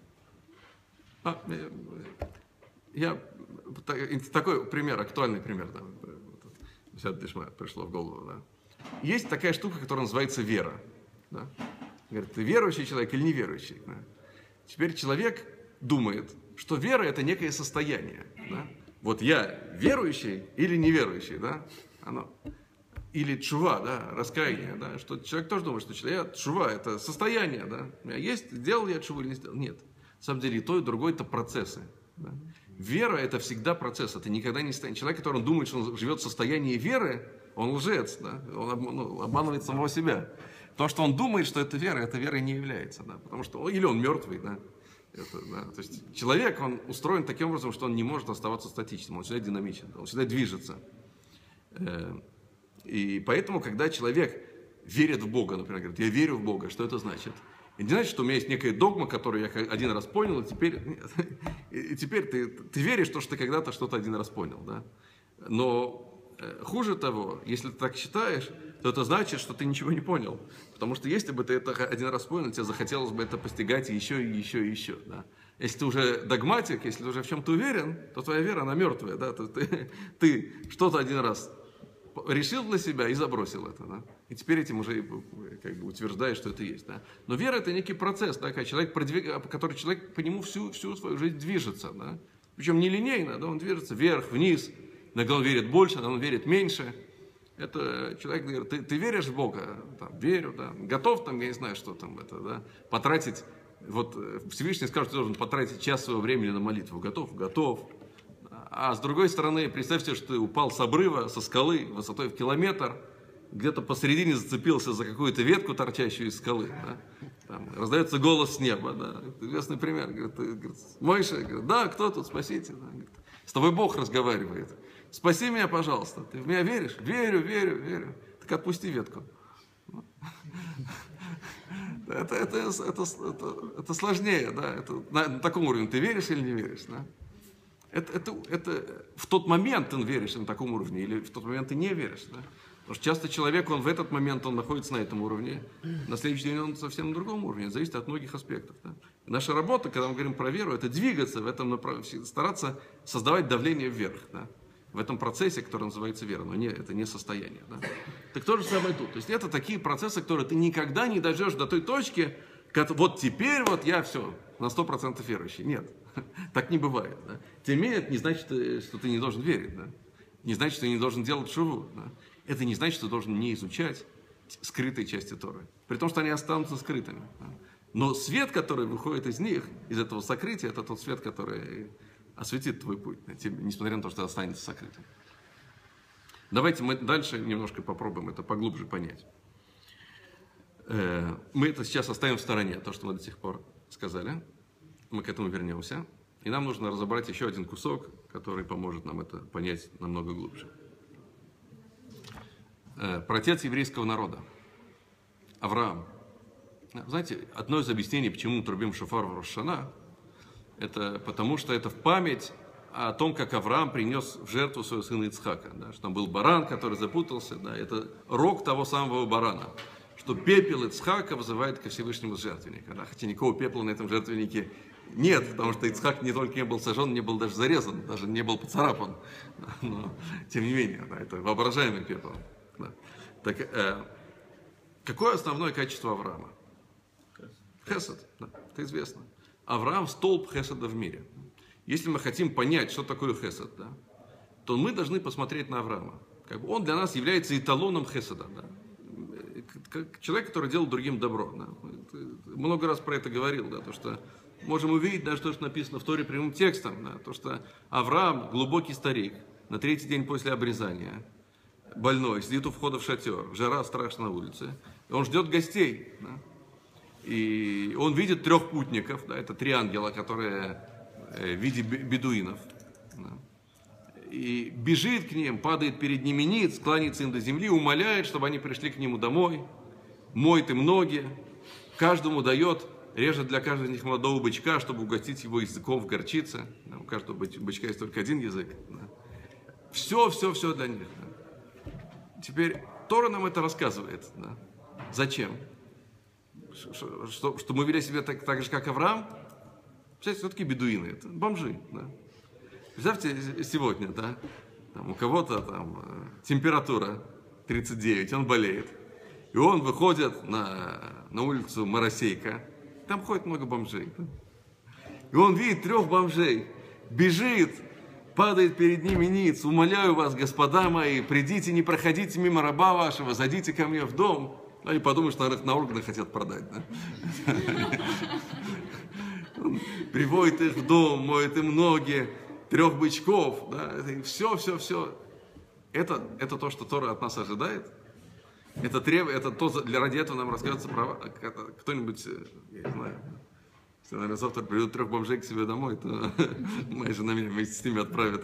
Такой пример, актуальный пример, да, пришло в голову. Да. Есть такая штука, которая называется вера. Да? Говорит, ты верующий человек или неверующий? Да? Теперь человек думает, что вера – это некое состояние. Да? Вот я верующий или неверующий, да? Или тшува, да, раскаяние, да? Что человек тоже думает, что тшува – это состояние, да? У меня есть, сделал я тшуву или не сделал? Нет. На самом деле и то, и другое – это процессы. Да? Вера – это всегда процесс, это никогда не состояние. Человек, который думает, что он живет в состоянии веры, он лжец, да? Он обманывает самого себя. То, что он думает, что это верой не является. Да? Потому что, или он мертвый. Да? Да? То есть человек, он устроен таким образом, что он не может оставаться статичным, он всегда динамичен, он всегда движется. И поэтому, когда человек верит в Бога, например, говорит, я верю в Бога, что это значит? Это не значит, что у меня есть некая догма, которую я один раз понял, и теперь ты веришь, что ты когда-то что-то один раз понял. Да? Но хуже того, если ты так считаешь, то это значит, что ты ничего не понял. Потому что если бы ты это один раз понял, тебе захотелось бы это постигать еще и еще и еще. Да? Если ты уже догматик, если ты уже в чем-то уверен, то твоя вера, она мертвая. Да? Ты что-то один раз решил для себя и забросил это. Да? И теперь этим уже как бы утверждаешь, что это есть. Да? Но вера – это некий процесс, да? Который человек по нему всю свою жизнь движется. Да? Причем не линейно, да? Он движется вверх, вниз. Иногда он верит больше, иногда он верит меньше. Это человек говорит, ты веришь в Бога? Там, верю, да. Готов там, я не знаю, что там это, да, потратить, вот Всевышний скажет, ты должен потратить час своего времени на молитву. Готов? Готов. А с другой стороны, представьте, что ты упал с обрыва, со скалы, высотой в километр, где-то посередине зацепился за какую-то ветку, торчащую из скалы. Да? Там раздается голос с неба. Да? Известный пример. Говорит, Мойша, говорит, да, кто тут, спасите. Да? Говорит, с тобой Бог разговаривает. Спаси меня, пожалуйста. Ты в меня веришь? Верю. Так отпусти ветку. Это сложнее, да? Это, на таком уровне ты веришь или не веришь, да? Это в тот момент ты веришь на таком уровне, или в тот момент ты не веришь, да? Потому что часто человек, он в этот момент он находится на этом уровне, на следующий день он совсем на другом уровне. Это зависит от многих аспектов. Да? И наша работа, когда мы говорим про веру, это двигаться в этом направлении, стараться создавать давление вверх, да? В этом процессе, который называется вера, но это не состояние. Да? Так то же самое тут. То есть это такие процессы, которые ты никогда не дойдешь до той точки, как вот теперь вот я все, на 100% верующий. Нет, так не бывает. Да? Тем не менее, это не значит, что ты не должен верить. Да? Не значит, что ты не должен делать шуву. Да? Это не значит, что ты должен не изучать скрытые части Торы. При том, что они останутся скрытыми. Да? Но свет, который выходит из них, из этого сокрытия, это тот свет, который осветит твой путь, несмотря на то, что останется сокрытым. Давайте мы дальше немножко попробуем это поглубже понять. Мы это сейчас оставим в стороне, то, что мы до сих пор сказали. Мы к этому вернемся. И нам нужно разобрать еще один кусок, который поможет нам это понять намного глубже. Праотец еврейского народа. Авраам. Знаете, одно из объяснений, почему мы трубим шофар в Рош ха-Шана, это потому, что это в память о том, как Авраам принес в жертву своего сына Ицхака. Да, что там был баран, который запутался. Да, это рог того самого барана. Что пепел Ицхака вызывает ко Всевышнему жертвенника. Да, хотя никакого пепла на этом жертвеннике нет, потому что Ицхак не только не был сожжен, не был даже зарезан, даже не был поцарапан. Да, но, тем не менее, да, это воображаемый пепел. Да. Так, какое основное качество Авраама? Хесед. Да, это известно. Авраам – столб хеседа в мире. Если мы хотим понять, что такое хесед, да, то мы должны посмотреть на Авраама. Как бы он для нас является эталоном хеседа. Да. Как человек, который делает другим добро. Да. Много раз про это говорил, да, то, что можем увидеть даже то, что написано в Торе прямым текстом. Да, то, что Авраам – глубокий старик, на третий день после обрезания, больной, сидит у входа в шатер, жара страшная на улице, и он ждет гостей. Да. И он видит 3 путников, да, это 3 ангела, которые в виде бедуинов. Да. И бежит к ним, падает перед ними ниц, кланяется им до земли, умоляет, чтобы они пришли к нему домой, моет им ноги, каждому дает, режет для каждого из них молодого бычка, чтобы угостить его языком в горчице. Да, у каждого бычка есть только один язык. Да. Все для них. Да. Теперь Тора нам это рассказывает. Да. Зачем? Что мы вели себя так же, как Авраам? Представляете, все-таки бедуины, это бомжи. Да? Представьте, сегодня, да, там, у кого-то там температура 39, он болеет. И он выходит на улицу Моросейка, там ходит много бомжей. Да? И он видит 3 бомжей, бежит, падает перед ними ниц, умоляю вас, господа мои, придите, не проходите мимо раба вашего, зайдите ко мне в дом. Они подумают, что на органы хотят продать. Да? Он приводит их в дом, моет им ноги, 3 бычков. Да? Все. Это то, что Тора от нас ожидает. Это то, ради этого нам рассказывается права. Кто-нибудь, я не знаю, если, наверное, завтра приведут 3 бомжей к себе домой, то моя жена меня вместе с ними отправит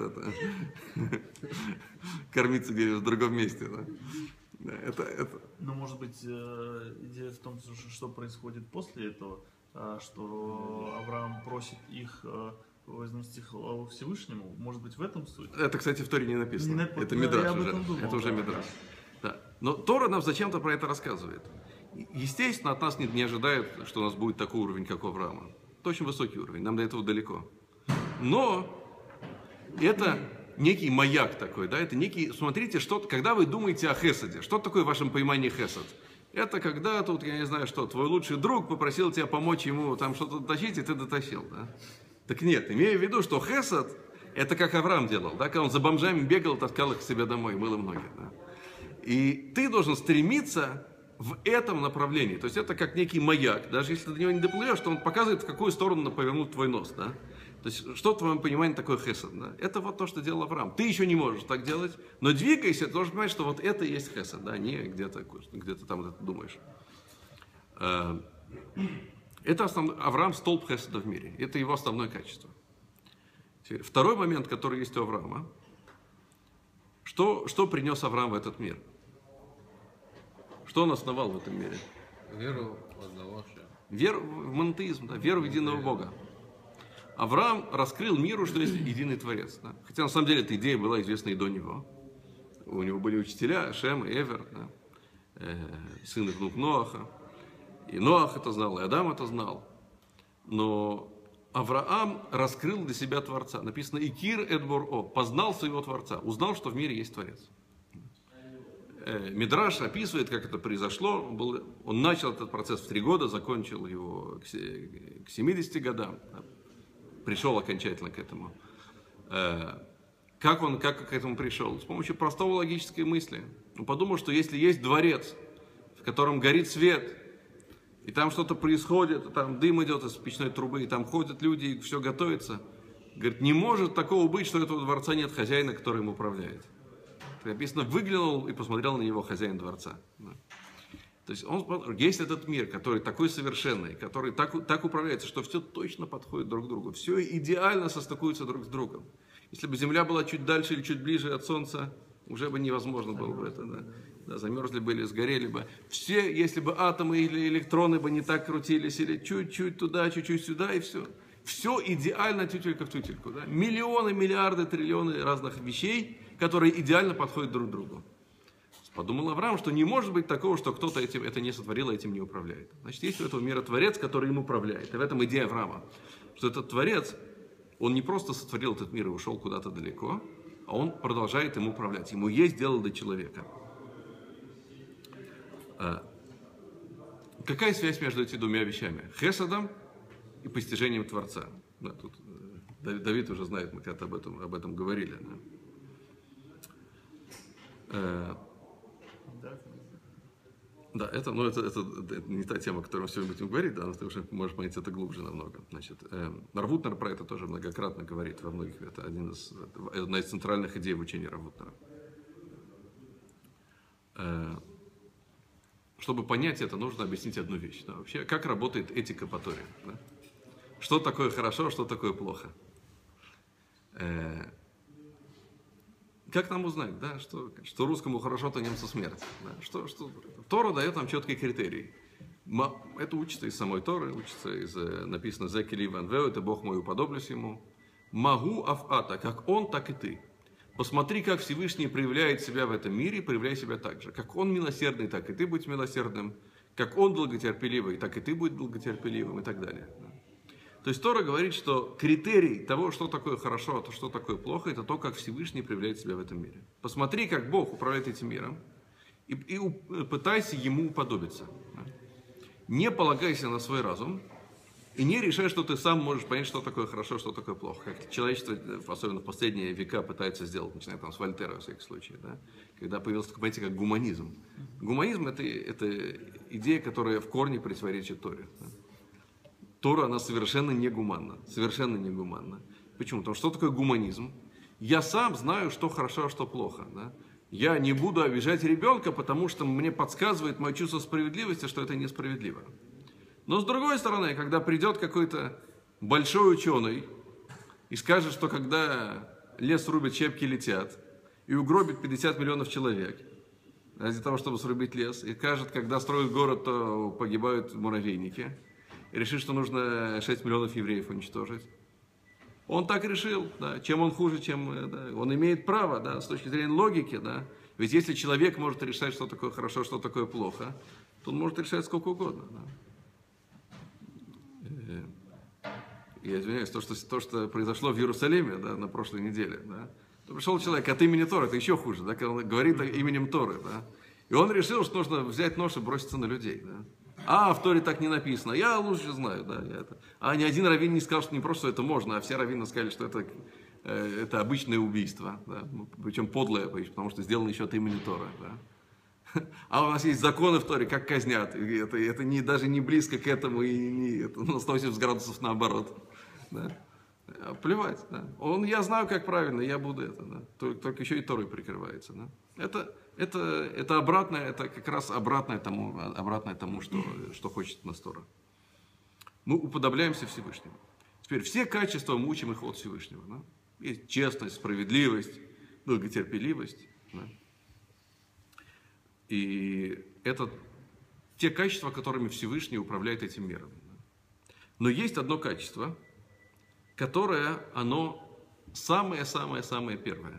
кормиться где-нибудь в другом месте. Да? Но, может быть, идея в том, что происходит после этого, что Авраам просит их вознести хвалу Всевышнему. Может быть, в этом суть? Это, кстати, в Торе не написано. Это мидраш уже. Это уже мидраш. Да. Но Тора нам зачем-то про это рассказывает. Естественно, от нас не ожидают, что у нас будет такой уровень, как у Авраама. Это очень высокий уровень, нам до этого далеко. Но это некий маяк такой, да, это некий, смотрите, когда вы думаете о хеседе, что такое в вашем понимании хесед? Это когда тут, я не знаю что, твой лучший друг попросил тебя помочь ему там что-то дотащить, и ты дотащил, да? Так нет, имею в виду, что хесед, это как Авраам делал, да, когда он за бомжами бегал, таскал их к себе домой, мыл им ноги, да? И ты должен стремиться в этом направлении, то есть это как некий маяк, даже если ты до него не доплывешь, то он показывает, в какую сторону повернуть твой нос, да? То есть, что в твоем понимании такое хесед? Да? Это вот то, что делал Авраам. Ты еще не можешь так делать, но двигайся, ты должен понимать, что вот это и есть хесед, да? Не где-то там это думаешь. Это Авраам столб хеседа в мире. Это его основное качество. Теперь, второй момент, который есть у Авраама. Что принес Авраам в этот мир? Что он основал в этом мире? Веру в одного же. Веру в монотеизм, да, веру в единого Бога. Авраам раскрыл миру, что есть единый Творец. Да. Хотя на самом деле эта идея была известна и до него. У него были учителя, Шем и Эвер, да, сын и внук Ноаха. И Ноах это знал, и Адам это знал. Но Авраам раскрыл для себя Творца. Написано «Икир эдбор-о», познал своего Творца, узнал, что в мире есть Творец. Мидраш описывает, как это произошло. Он начал этот процесс в 3 года, закончил его к 70 годам. Пришел окончательно к этому. Как он к этому пришел? С помощью простого логической мысли. Он подумал, что если есть дворец, в котором горит свет, и там что-то происходит, там дым идет из печной трубы, и там ходят люди, и все готовится, говорит, не может такого быть, что этого дворца нет хозяина, который им управляет. Написано, выглянул и посмотрел на него хозяин дворца. То есть есть этот мир, который такой совершенный, который так управляется, что все точно подходит друг к другу. Все идеально состыкуется друг с другом. Если бы Земля была чуть дальше или чуть ближе от Солнца, уже бы невозможно было бы это. Да, замерзли бы или сгорели бы. Все, если бы атомы или электроны бы не так крутились, или чуть-чуть туда, чуть-чуть сюда, и все. Все идеально тютелька в тютельку. Да? Миллионы, миллиарды, триллионы разных вещей, которые идеально подходят друг к другу. Подумал Авраам, что не может быть такого, что кто-то это не сотворил, а этим не управляет. Значит, есть у этого мира Творец, который им управляет. И в этом идея Авраама. Что этот Творец, он не просто сотворил этот мир и ушел куда-то далеко, а он продолжает им управлять. Ему есть дело до человека. Какая связь между этими двумя вещами? Хесадом и постижением Творца. Да, тут Давид уже знает, мы когда-то об этом говорили. Да. Да, это не та тема, о которой мы сегодня будем говорить, да, но ты уже можешь понять это глубже намного. Значит, Рав Вутнер про это тоже многократно говорит во многих, это одна из центральных идей в учении Рав Вутнера. Чтобы понять это, нужно объяснить одну вещь. Да, вообще, как работает этика по Торе. Да? Что такое хорошо, что такое плохо. Как нам узнать, да, что русскому хорошо, то немцу смерть? Да? Тора дает нам четкие критерии. Это учится из самой Торы, написано «Зеки ли ван вео», это Бог мой, уподоблюсь ему. «Магу афата», как он, так и ты. Посмотри, как Всевышний проявляет себя в этом мире, проявляй себя так же. Как он милосердный, так и ты будь милосердным. Как он долготерпеливый, так и ты будь долготерпеливым и так далее. То есть Тора говорит, что критерий того, что такое хорошо, а что такое плохо, это то, как Всевышний проявляет себя в этом мире. Посмотри, как Бог управляет этим миром, и пытайся ему уподобиться. Не полагайся на свой разум, и не решай, что ты сам можешь понять, что такое хорошо, что такое плохо. Как человечество, особенно в последние века, пытается сделать, начиная там с Вольтера, во всяком случае. Да? Когда появилось такое понятие, как гуманизм. Гуманизм – это идея, которая в корне противоречит Торе. Да? Тора, она совершенно не гуманна. Совершенно не гуманна. Почему? Потому что такое гуманизм? Я сам знаю, что хорошо, а что плохо. Да? Я не буду обижать ребенка, потому что мне подсказывает мое чувство справедливости, что это несправедливо. Но с другой стороны, когда придет какой-то большой ученый и скажет, что когда лес рубят, щепки летят, и угробит 50 миллионов человек ради того, чтобы срубить лес, и скажет, когда строят город, то погибают муравейники, и решит, что нужно 6 миллионов евреев уничтожить. Он так решил, да. Чем он хуже, чем... Да. Он имеет право, да, с точки зрения логики. Да. Ведь если человек может решать, что такое хорошо, что такое плохо, то он может решать сколько угодно. Да. Я извиняюсь, то, что произошло в Иерусалиме, да, на прошлой неделе. Да. Пришел человек от имени Торы, это еще хуже, да, когда он говорит именем Торы. Да. И он решил, что нужно взять нож и броситься на людей. Да. В Торе так не написано. Я лучше знаю, да. Ни один раввин не сказал, что не просто что это можно, а все раввины сказали, что это обычное убийство. Да. Причем подлое, потому что сделано еще от имени Торы. Да. А у нас есть законы в Торе, как казнят. И это даже не близко к этому, и это на 180 градусов наоборот. Да. Плевать. Да. Я знаю, как правильно, я буду это. Да. Только еще и Торой прикрывается. Да. Это обратное, это как раз обратное тому, что хочет от нас Тора. Мы уподобляемся Всевышнему. Теперь все качества мы учим их от Всевышнего. Да? Есть честность, справедливость, долготерпеливость. Да? И это те качества, которыми Всевышний управляет этим миром. Но есть одно качество, которое, оно самое-самое-самое первое.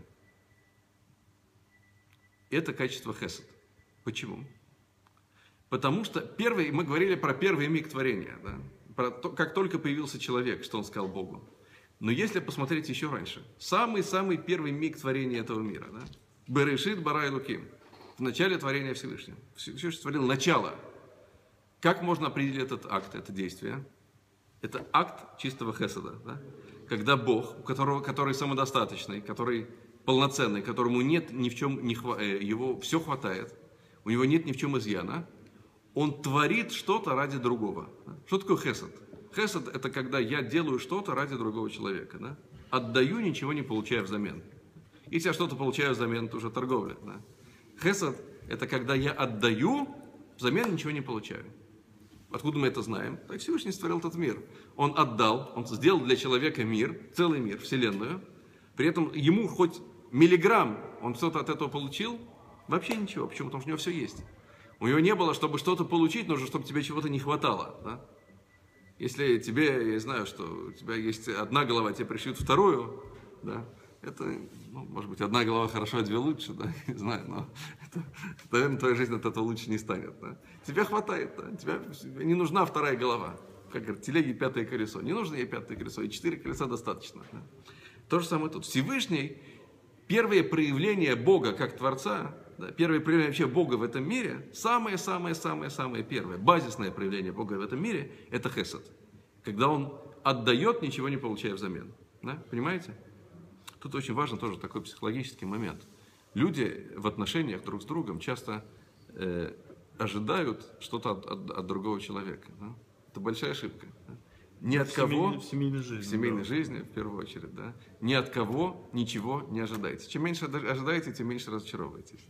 Это качество хесед. Почему? Потому что первый, мы говорили про первый миг творения, да? Про то, как только появился человек, что он сказал Богу. Но если посмотреть еще раньше, самый-самый первый миг творения этого мира, да? Берешит бара элоким, в начале творения Всевышнего. Всевышний творил начало. Как можно определить этот акт, это действие? Это акт чистого хеседа, да? Когда Бог, который самодостаточный, который полноценный, которому нет ни в чем его все хватает, у него нет ни в чем изъяна, он творит что-то ради другого. Что такое хесед? Хесед – это когда я делаю что-то ради другого человека. Да? Отдаю, ничего не получая взамен. Если я что-то получаю взамен, то уже торговля. Да? Хесед – это когда я отдаю, взамен ничего не получаю. Откуда мы это знаем? Так Всевышний створил этот мир. Он отдал, он сделал для человека мир, целый мир, вселенную. При этом ему хоть миллиграмм он что-то от этого получил? Вообще ничего. Почему? Потому что у него все есть. У него не было, чтобы что-то получить, нужно, чтобы тебе чего-то не хватало. Да? Если тебе, я знаю, что у тебя есть одна голова, тебе пришьют вторую, да, это, может быть, одна голова хорошо, а две лучше, да, не знаю, но наверное, твоя жизнь от этого лучше не станет. Да. Тебе хватает, да, тебе не нужна вторая голова. Как говорят, телеги пятое колесо. Не нужно ей пятое колесо, и 4 колеса достаточно. Да. То же самое тут. Всевышний, первое проявление Бога как Творца, да, первое проявление вообще Бога в этом мире, самое-самое-самое-самое первое, базисное проявление Бога в этом мире, это хесед. Когда Он отдает, ничего не получая взамен. Да? Понимаете? Тут очень важен тоже такой психологический момент. Люди в отношениях друг с другом часто ожидают что-то от другого человека. Да? Это большая ошибка. Да? Ни от кого, в семейной жизни, в первую очередь, да, ни от кого ничего не ожидайте. Чем меньше ожидаете, тем меньше разочаровываетесь.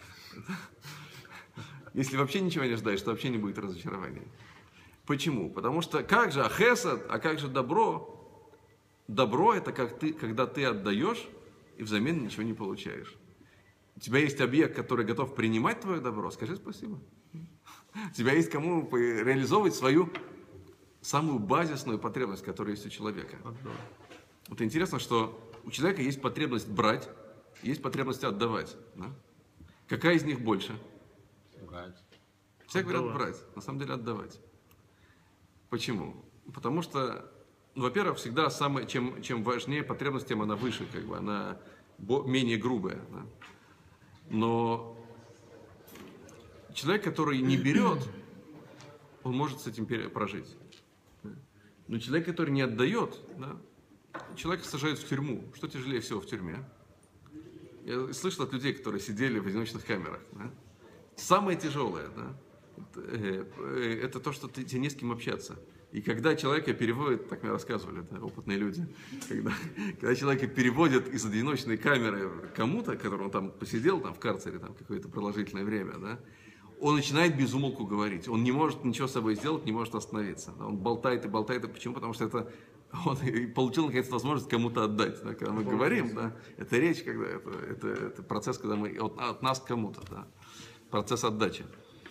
Если вообще ничего не ожидаешь, то вообще не будет разочарования. Почему? Потому что как же хесед, а как же добро? Добро – это когда ты отдаешь и взамен ничего не получаешь. У тебя есть объект, который готов принимать твое добро, скажи спасибо. У тебя есть кому реализовывать свою самую базисную потребность, которая есть у человека. Вот интересно, что у человека есть потребность брать, есть потребность отдавать. Да? Какая из них больше? Брать. Все говорят брать, на самом деле отдавать. Почему? Потому что, во-первых, всегда чем важнее потребность, тем она выше, как бы, она менее грубая. Да? Но человек, который не берет, он может с этим прожить. Но человек, который не отдает, да, человека сажают в тюрьму. Что тяжелее всего в тюрьме? Я слышал от людей, которые сидели в одиночных камерах. Да? Самое тяжелое, да, это то, что тебе не с кем общаться. И когда человека переводят, так мне рассказывали, да, опытные люди, когда человека переводят из одиночной камеры кому-то, который он там посидел там, в карцере там, какое-то продолжительное время, да, он начинает без умолку говорить. Он не может ничего с собой сделать, не может остановиться. Он болтает и болтает. Почему? Потому что он получил, наконец, возможность кому-то отдать. Да? Когда мы говорим, да, это речь, когда это процесс, когда мы от нас к кому-то. Да? Процесс отдачи.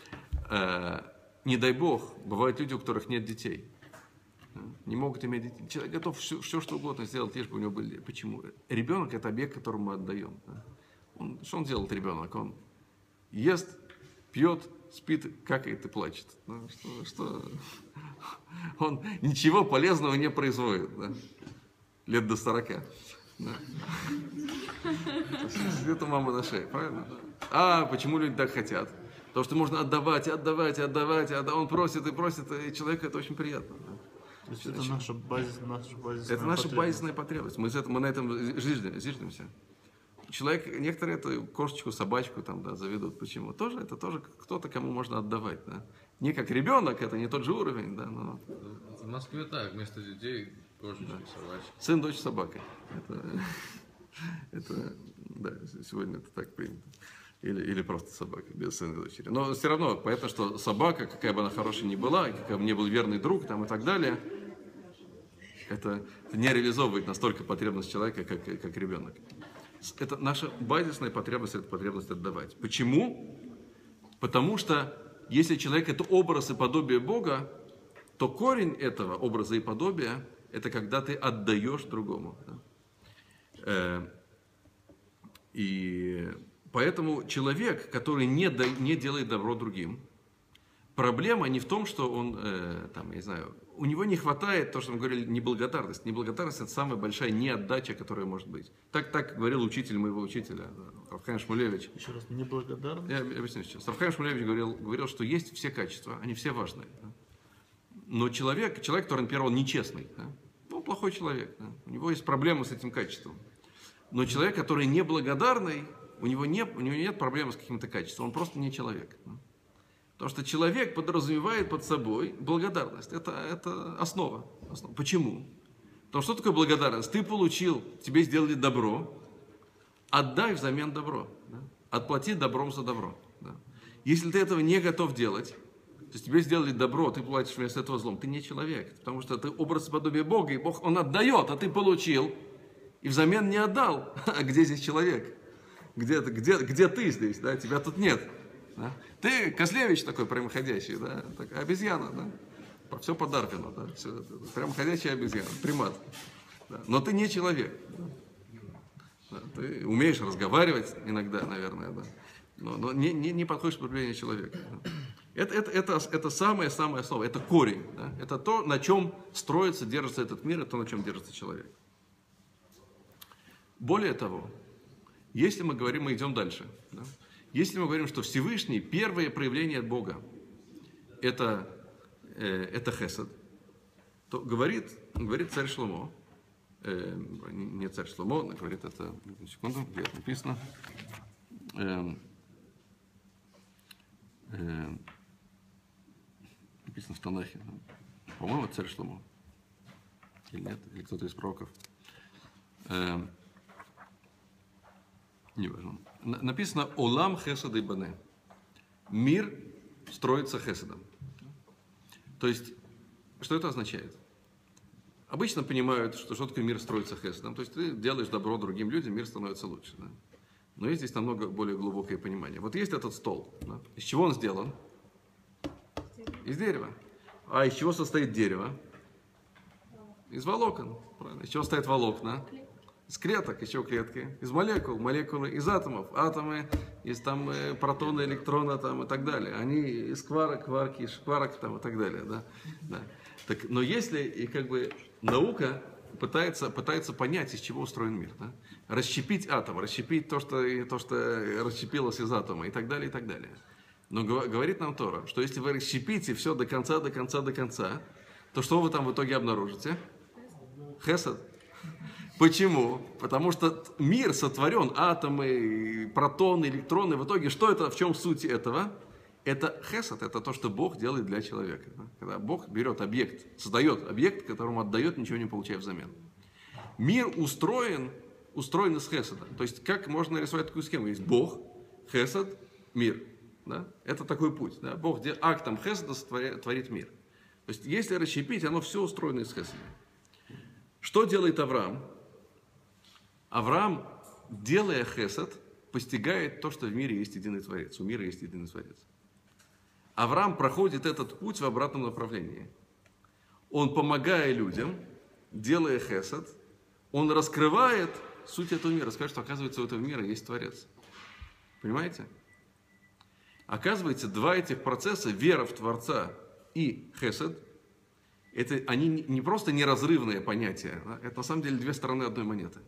Не дай бог, бывают люди, у которых нет детей. Не могут иметь детей. Человек готов все что угодно сделать, лишь бы у него были. Почему? Ребенок – это объект, которому мы отдаем. Да? Что он делает, ребенок? Он ест, пьет, спит, какает и плачет. Ну, что? Он ничего полезного не производит. Да? Лет до 40. Да. Это мама на шее, правильно? А почему люди так хотят? Потому что можно отдавать, он просит, и человеку это очень приятно. Да? То есть это наша базисная это наша базисная потребность. Мы на этом зиждемся. Человек, некоторые эту кошечку, собачку там, да, заведут. Почему? Это тоже кто-то, кому можно отдавать. Да? Не как ребенок, это не тот же уровень. Да, но... В Москве так, вместо детей кошечки, собачки. Сын, дочь, собака. Да, сегодня это так принято. Или просто собака, без сына и дочери. Но все равно, понятно, что собака, какая бы она хорошая ни была, какая бы ни был верный друг там, и так далее, это не реализовывает настолько потребность человека, как ребенок. Это наша базисная потребность, это потребность отдавать. Почему? Потому что если человек это образ и подобие Бога, то корень этого образа и подобия – это когда ты отдаешь другому. Да? И поэтому человек, который не делает добро другим, проблема не в том, что он, там, я не знаю, у него не хватает, то, что мы говорили, неблагодарность. Неблагодарность – это самая большая неотдача, которая может быть. Так говорил учитель моего учителя, Рав Хаим Шмулевич. Еще раз, неблагодарность? Я объясню сейчас. Рав Хаим Шмулевич говорил, что есть все качества, они все важные. Да? Но человек, который, например, он нечестный, да? Он плохой человек, да? У него есть проблемы с этим качеством. Но человек, который неблагодарный, у него нет проблем с каким-то качеством, он просто не человек. Да? Потому что человек подразумевает под собой благодарность. Это основа. Почему? Потому что такое благодарность? Ты получил, тебе сделали добро, отдай взамен добро. Да? Отплати добром за добро. Да? Если ты этого не готов делать, то есть тебе сделали добро, ты платишь вместо этого злом, ты не человек. Потому что ты образ и подобие Бога, и Бог, Он отдает, а ты получил, и взамен не отдал. А где здесь человек? Где ты здесь? Да? Тебя тут нет. Да? Ты Козлевич такой прямоходящий, да? Так, обезьяна, да? Все подаркано, да? Все, прямоходящая обезьяна, примат. Да? Но ты не человек. Да? Ты умеешь разговаривать иногда, наверное, да? Но не подходишь к проявлению человека. Да? Это самая основа, это корень. Да? Это то, на чем строится, держится этот мир, это то, на чем держится человек. Более того, если мы говорим, мы идем дальше. Да? Если мы говорим, что Всевышний, первое проявление от Бога, это хесед, то говорит царь Шломо, не царь Шломо, но говорит это, секунду, где это написано, написано в Танахе, по-моему, это царь Шломо, или нет, или кто-то из пророков. Неважно. Написано «Олам хесед и бане». Мир строится хеседом. То есть, что это означает? Обычно понимают, что такое мир строится хеседом. То есть, ты делаешь добро другим людям, мир становится лучше. Да? Но есть здесь намного более глубокое понимание. Вот есть этот стол. Да? Из чего он сделан? Из дерева. А из чего состоит дерево? Из волокон. Правильно. Из чего состоят волокна? Из клеток, еще клетки, из молекул, молекулы из атомов, атомы из там протона, электрона там, и так далее. Они из кварок, кварки, из шкварок там, и так далее. Да? Да. Так, но если и как бы наука пытается понять, из чего устроен мир, да? Расщепить атом, расщепить то, что расщепилось из атома и так далее, и так далее. Но говорит нам Тора, что если вы расщепите все до конца, то что вы там в итоге обнаружите? Хесед. Почему? Потому что мир сотворен, атомы, протоны, электроны. В итоге, что это, в чем суть этого? Это хесед, это то, что Бог делает для человека. Когда Бог берет объект, создает объект, которому отдает, ничего не получая взамен. Мир устроен из хеседа. То есть, как можно нарисовать такую схему? Есть Бог, хесед, мир. Да? Это такой путь. Да? Бог актом хеседа творит мир. То есть, если расщепить, оно все устроено из хеседа. Что делает Авраам? Авраам, делая хесед, постигает то, что в мире есть единый Творец. У мира есть единый Творец. Авраам проходит этот путь в обратном направлении. Он, помогая людям, делая хесед, он раскрывает суть этого мира. Скажет, что, оказывается, у этого мира есть Творец. Понимаете? Оказывается, два этих процесса, вера в Творца и хесед, они не просто неразрывные понятия, это на самом деле две стороны одной монеты.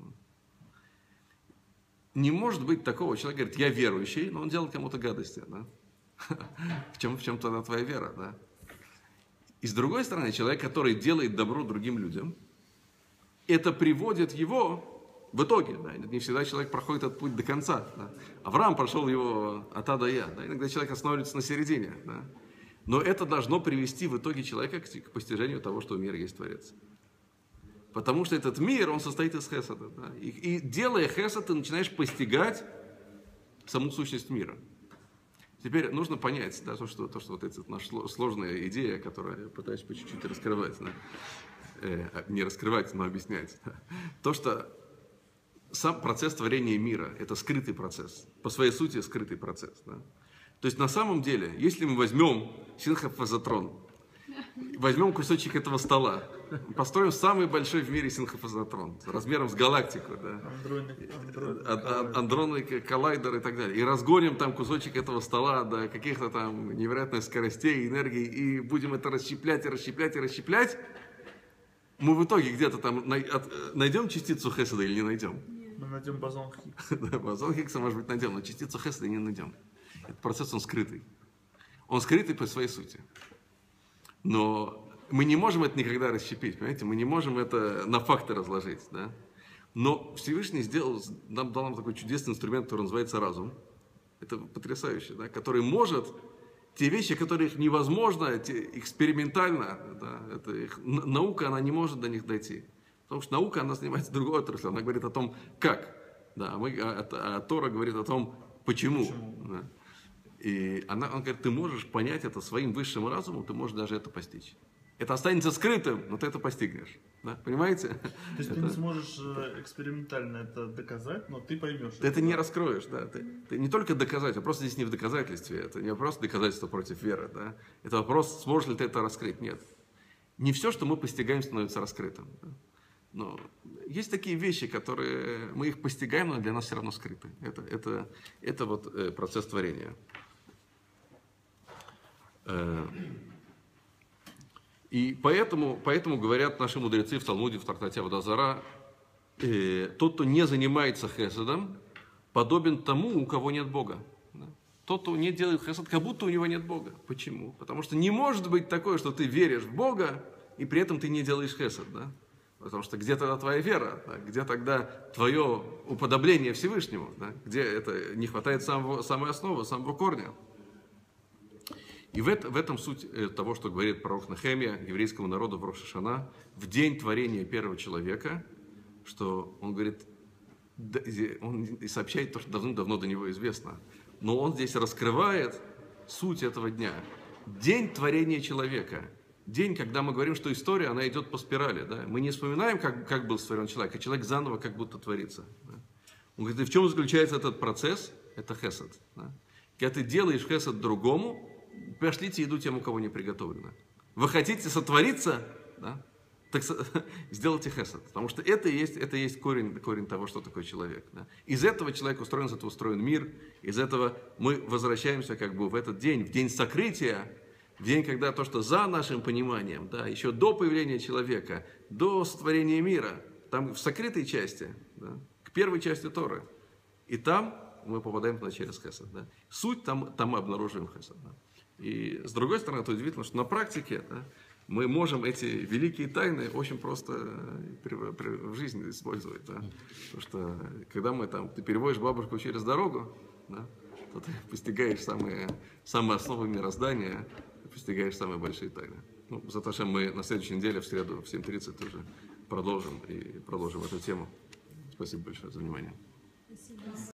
Не может быть такого, человек говорит, я верующий, но он делает кому-то гадости. Да? В чем тогда твоя вера? Да? И с другой стороны, человек, который делает добро другим людям, это приводит его в итоге. Да? Не всегда человек проходит этот путь до конца. Да? Авраам прошел его от А до Я. Да? Иногда человек останавливается на середине. Да? Но это должно привести в итоге человека к постижению того, что в мире есть Творец. Потому что этот мир, он состоит из хеседа. Да? И делая хесед, ты начинаешь постигать саму сущность мира. Теперь нужно понять, да, то, что вот эта наша сложная идея, которую я пытаюсь по чуть-чуть раскрывать, да? Не раскрывать, но объяснять. Да? То, что сам процесс творения мира – это скрытый процесс, по своей сути скрытый процесс. Да? То есть на самом деле, если мы возьмем синхрофазотрон, возьмем кусочек этого стола, построим самый большой в мире синхрофазотрон, размером с галактику, да, андронный коллайдер и так далее, и разгоним там кусочек этого стола до каких-то там невероятных скоростей, энергии, и будем это расщеплять, и расщеплять, и расщеплять, мы в итоге где-то там найдем частицу Хеседа или не найдем? Мы найдем бозон Хиггса. Да, бозон Хиггса, может быть, найдем, но частицу Хеседа не найдем. Этот процесс, он скрытый. Он скрытый по своей сути. Но мы не можем это никогда расщепить, понимаете? Мы не можем это на факты разложить, да? Но Всевышний дал нам такой чудесный инструмент, который называется разум. Это потрясающе, да? Который может те вещи, которых невозможно, экспериментально, да? Наука, она не может до них дойти. Потому что наука, она занимается другой отраслью. Она говорит о том, как. Да? А Тора говорит о том, почему. Да? И он говорит, ты можешь понять это своим высшим разумом, ты можешь даже это постичь. Это останется скрытым, но ты это постигнешь. Да? Понимаете? То есть ты не сможешь экспериментально это доказать, но ты поймешь. Ты это не раскроешь. Да? Ты не только доказать, вопрос здесь не в доказательстве. Это не вопрос доказательства против веры. Да? Это вопрос, сможешь ли ты это раскрыть. Нет. Не все, что мы постигаем, становится раскрытым. Да? Но есть такие вещи, которые мы их постигаем, но для нас все равно скрыты. Это вот процесс творения. И поэтому говорят наши мудрецы в Талмуде, в трактате Авода Зара, тот, кто не занимается хеседом, подобен тому, у кого нет Бога. Тот, кто не делает хесед, как будто у него нет Бога. Почему? Потому что не может быть такое, что ты веришь в Бога, и при этом ты не делаешь хесед. Да? Потому что где тогда твоя вера? Да? Где тогда твое уподобление Всевышнему? Да? Где это не хватает самой основы, самого корня? И в этом суть того, что говорит пророк Нехемия еврейскому народу в Рош ха-Шана в день творения первого человека, что он говорит, он сообщает то, что давно до него известно, но он здесь раскрывает суть этого дня. День творения человека. День, когда мы говорим, что история, она идет по спирали. Да? Мы не вспоминаем, как был сотворен человек, а человек заново как будто творится. Да? Он говорит, и в чем заключается этот процесс? Это хесед. Да? Когда ты делаешь хесед другому, пошлите еду тем, у кого не приготовлено. Вы хотите сотвориться? Да? Так сделайте хесед. Потому что это и есть корень того, что такое человек. Да? Из этого человек устроен, из этого устроен мир. Из этого мы возвращаемся как бы в этот день, в день сокрытия, в день, когда то, что за нашим пониманием, да, еще до появления человека, до сотворения мира, там в сокрытой части, да, к первой части Торы. И там мы попадаем туда через хесед. Да. Суть там мы обнаруживаем хесед. Да. И с другой стороны, это удивительно, что на практике, да, мы можем эти великие тайны очень просто в жизни использовать. Да. Потому что когда ты переводишь бабушку через дорогу, да, то ты постигаешь самые основы мироздания, постигаешь самые большие тайны. Зато мы на следующей неделе, в среду, в 7:30 тоже продолжим эту тему. Спасибо большое за внимание. Спасибо.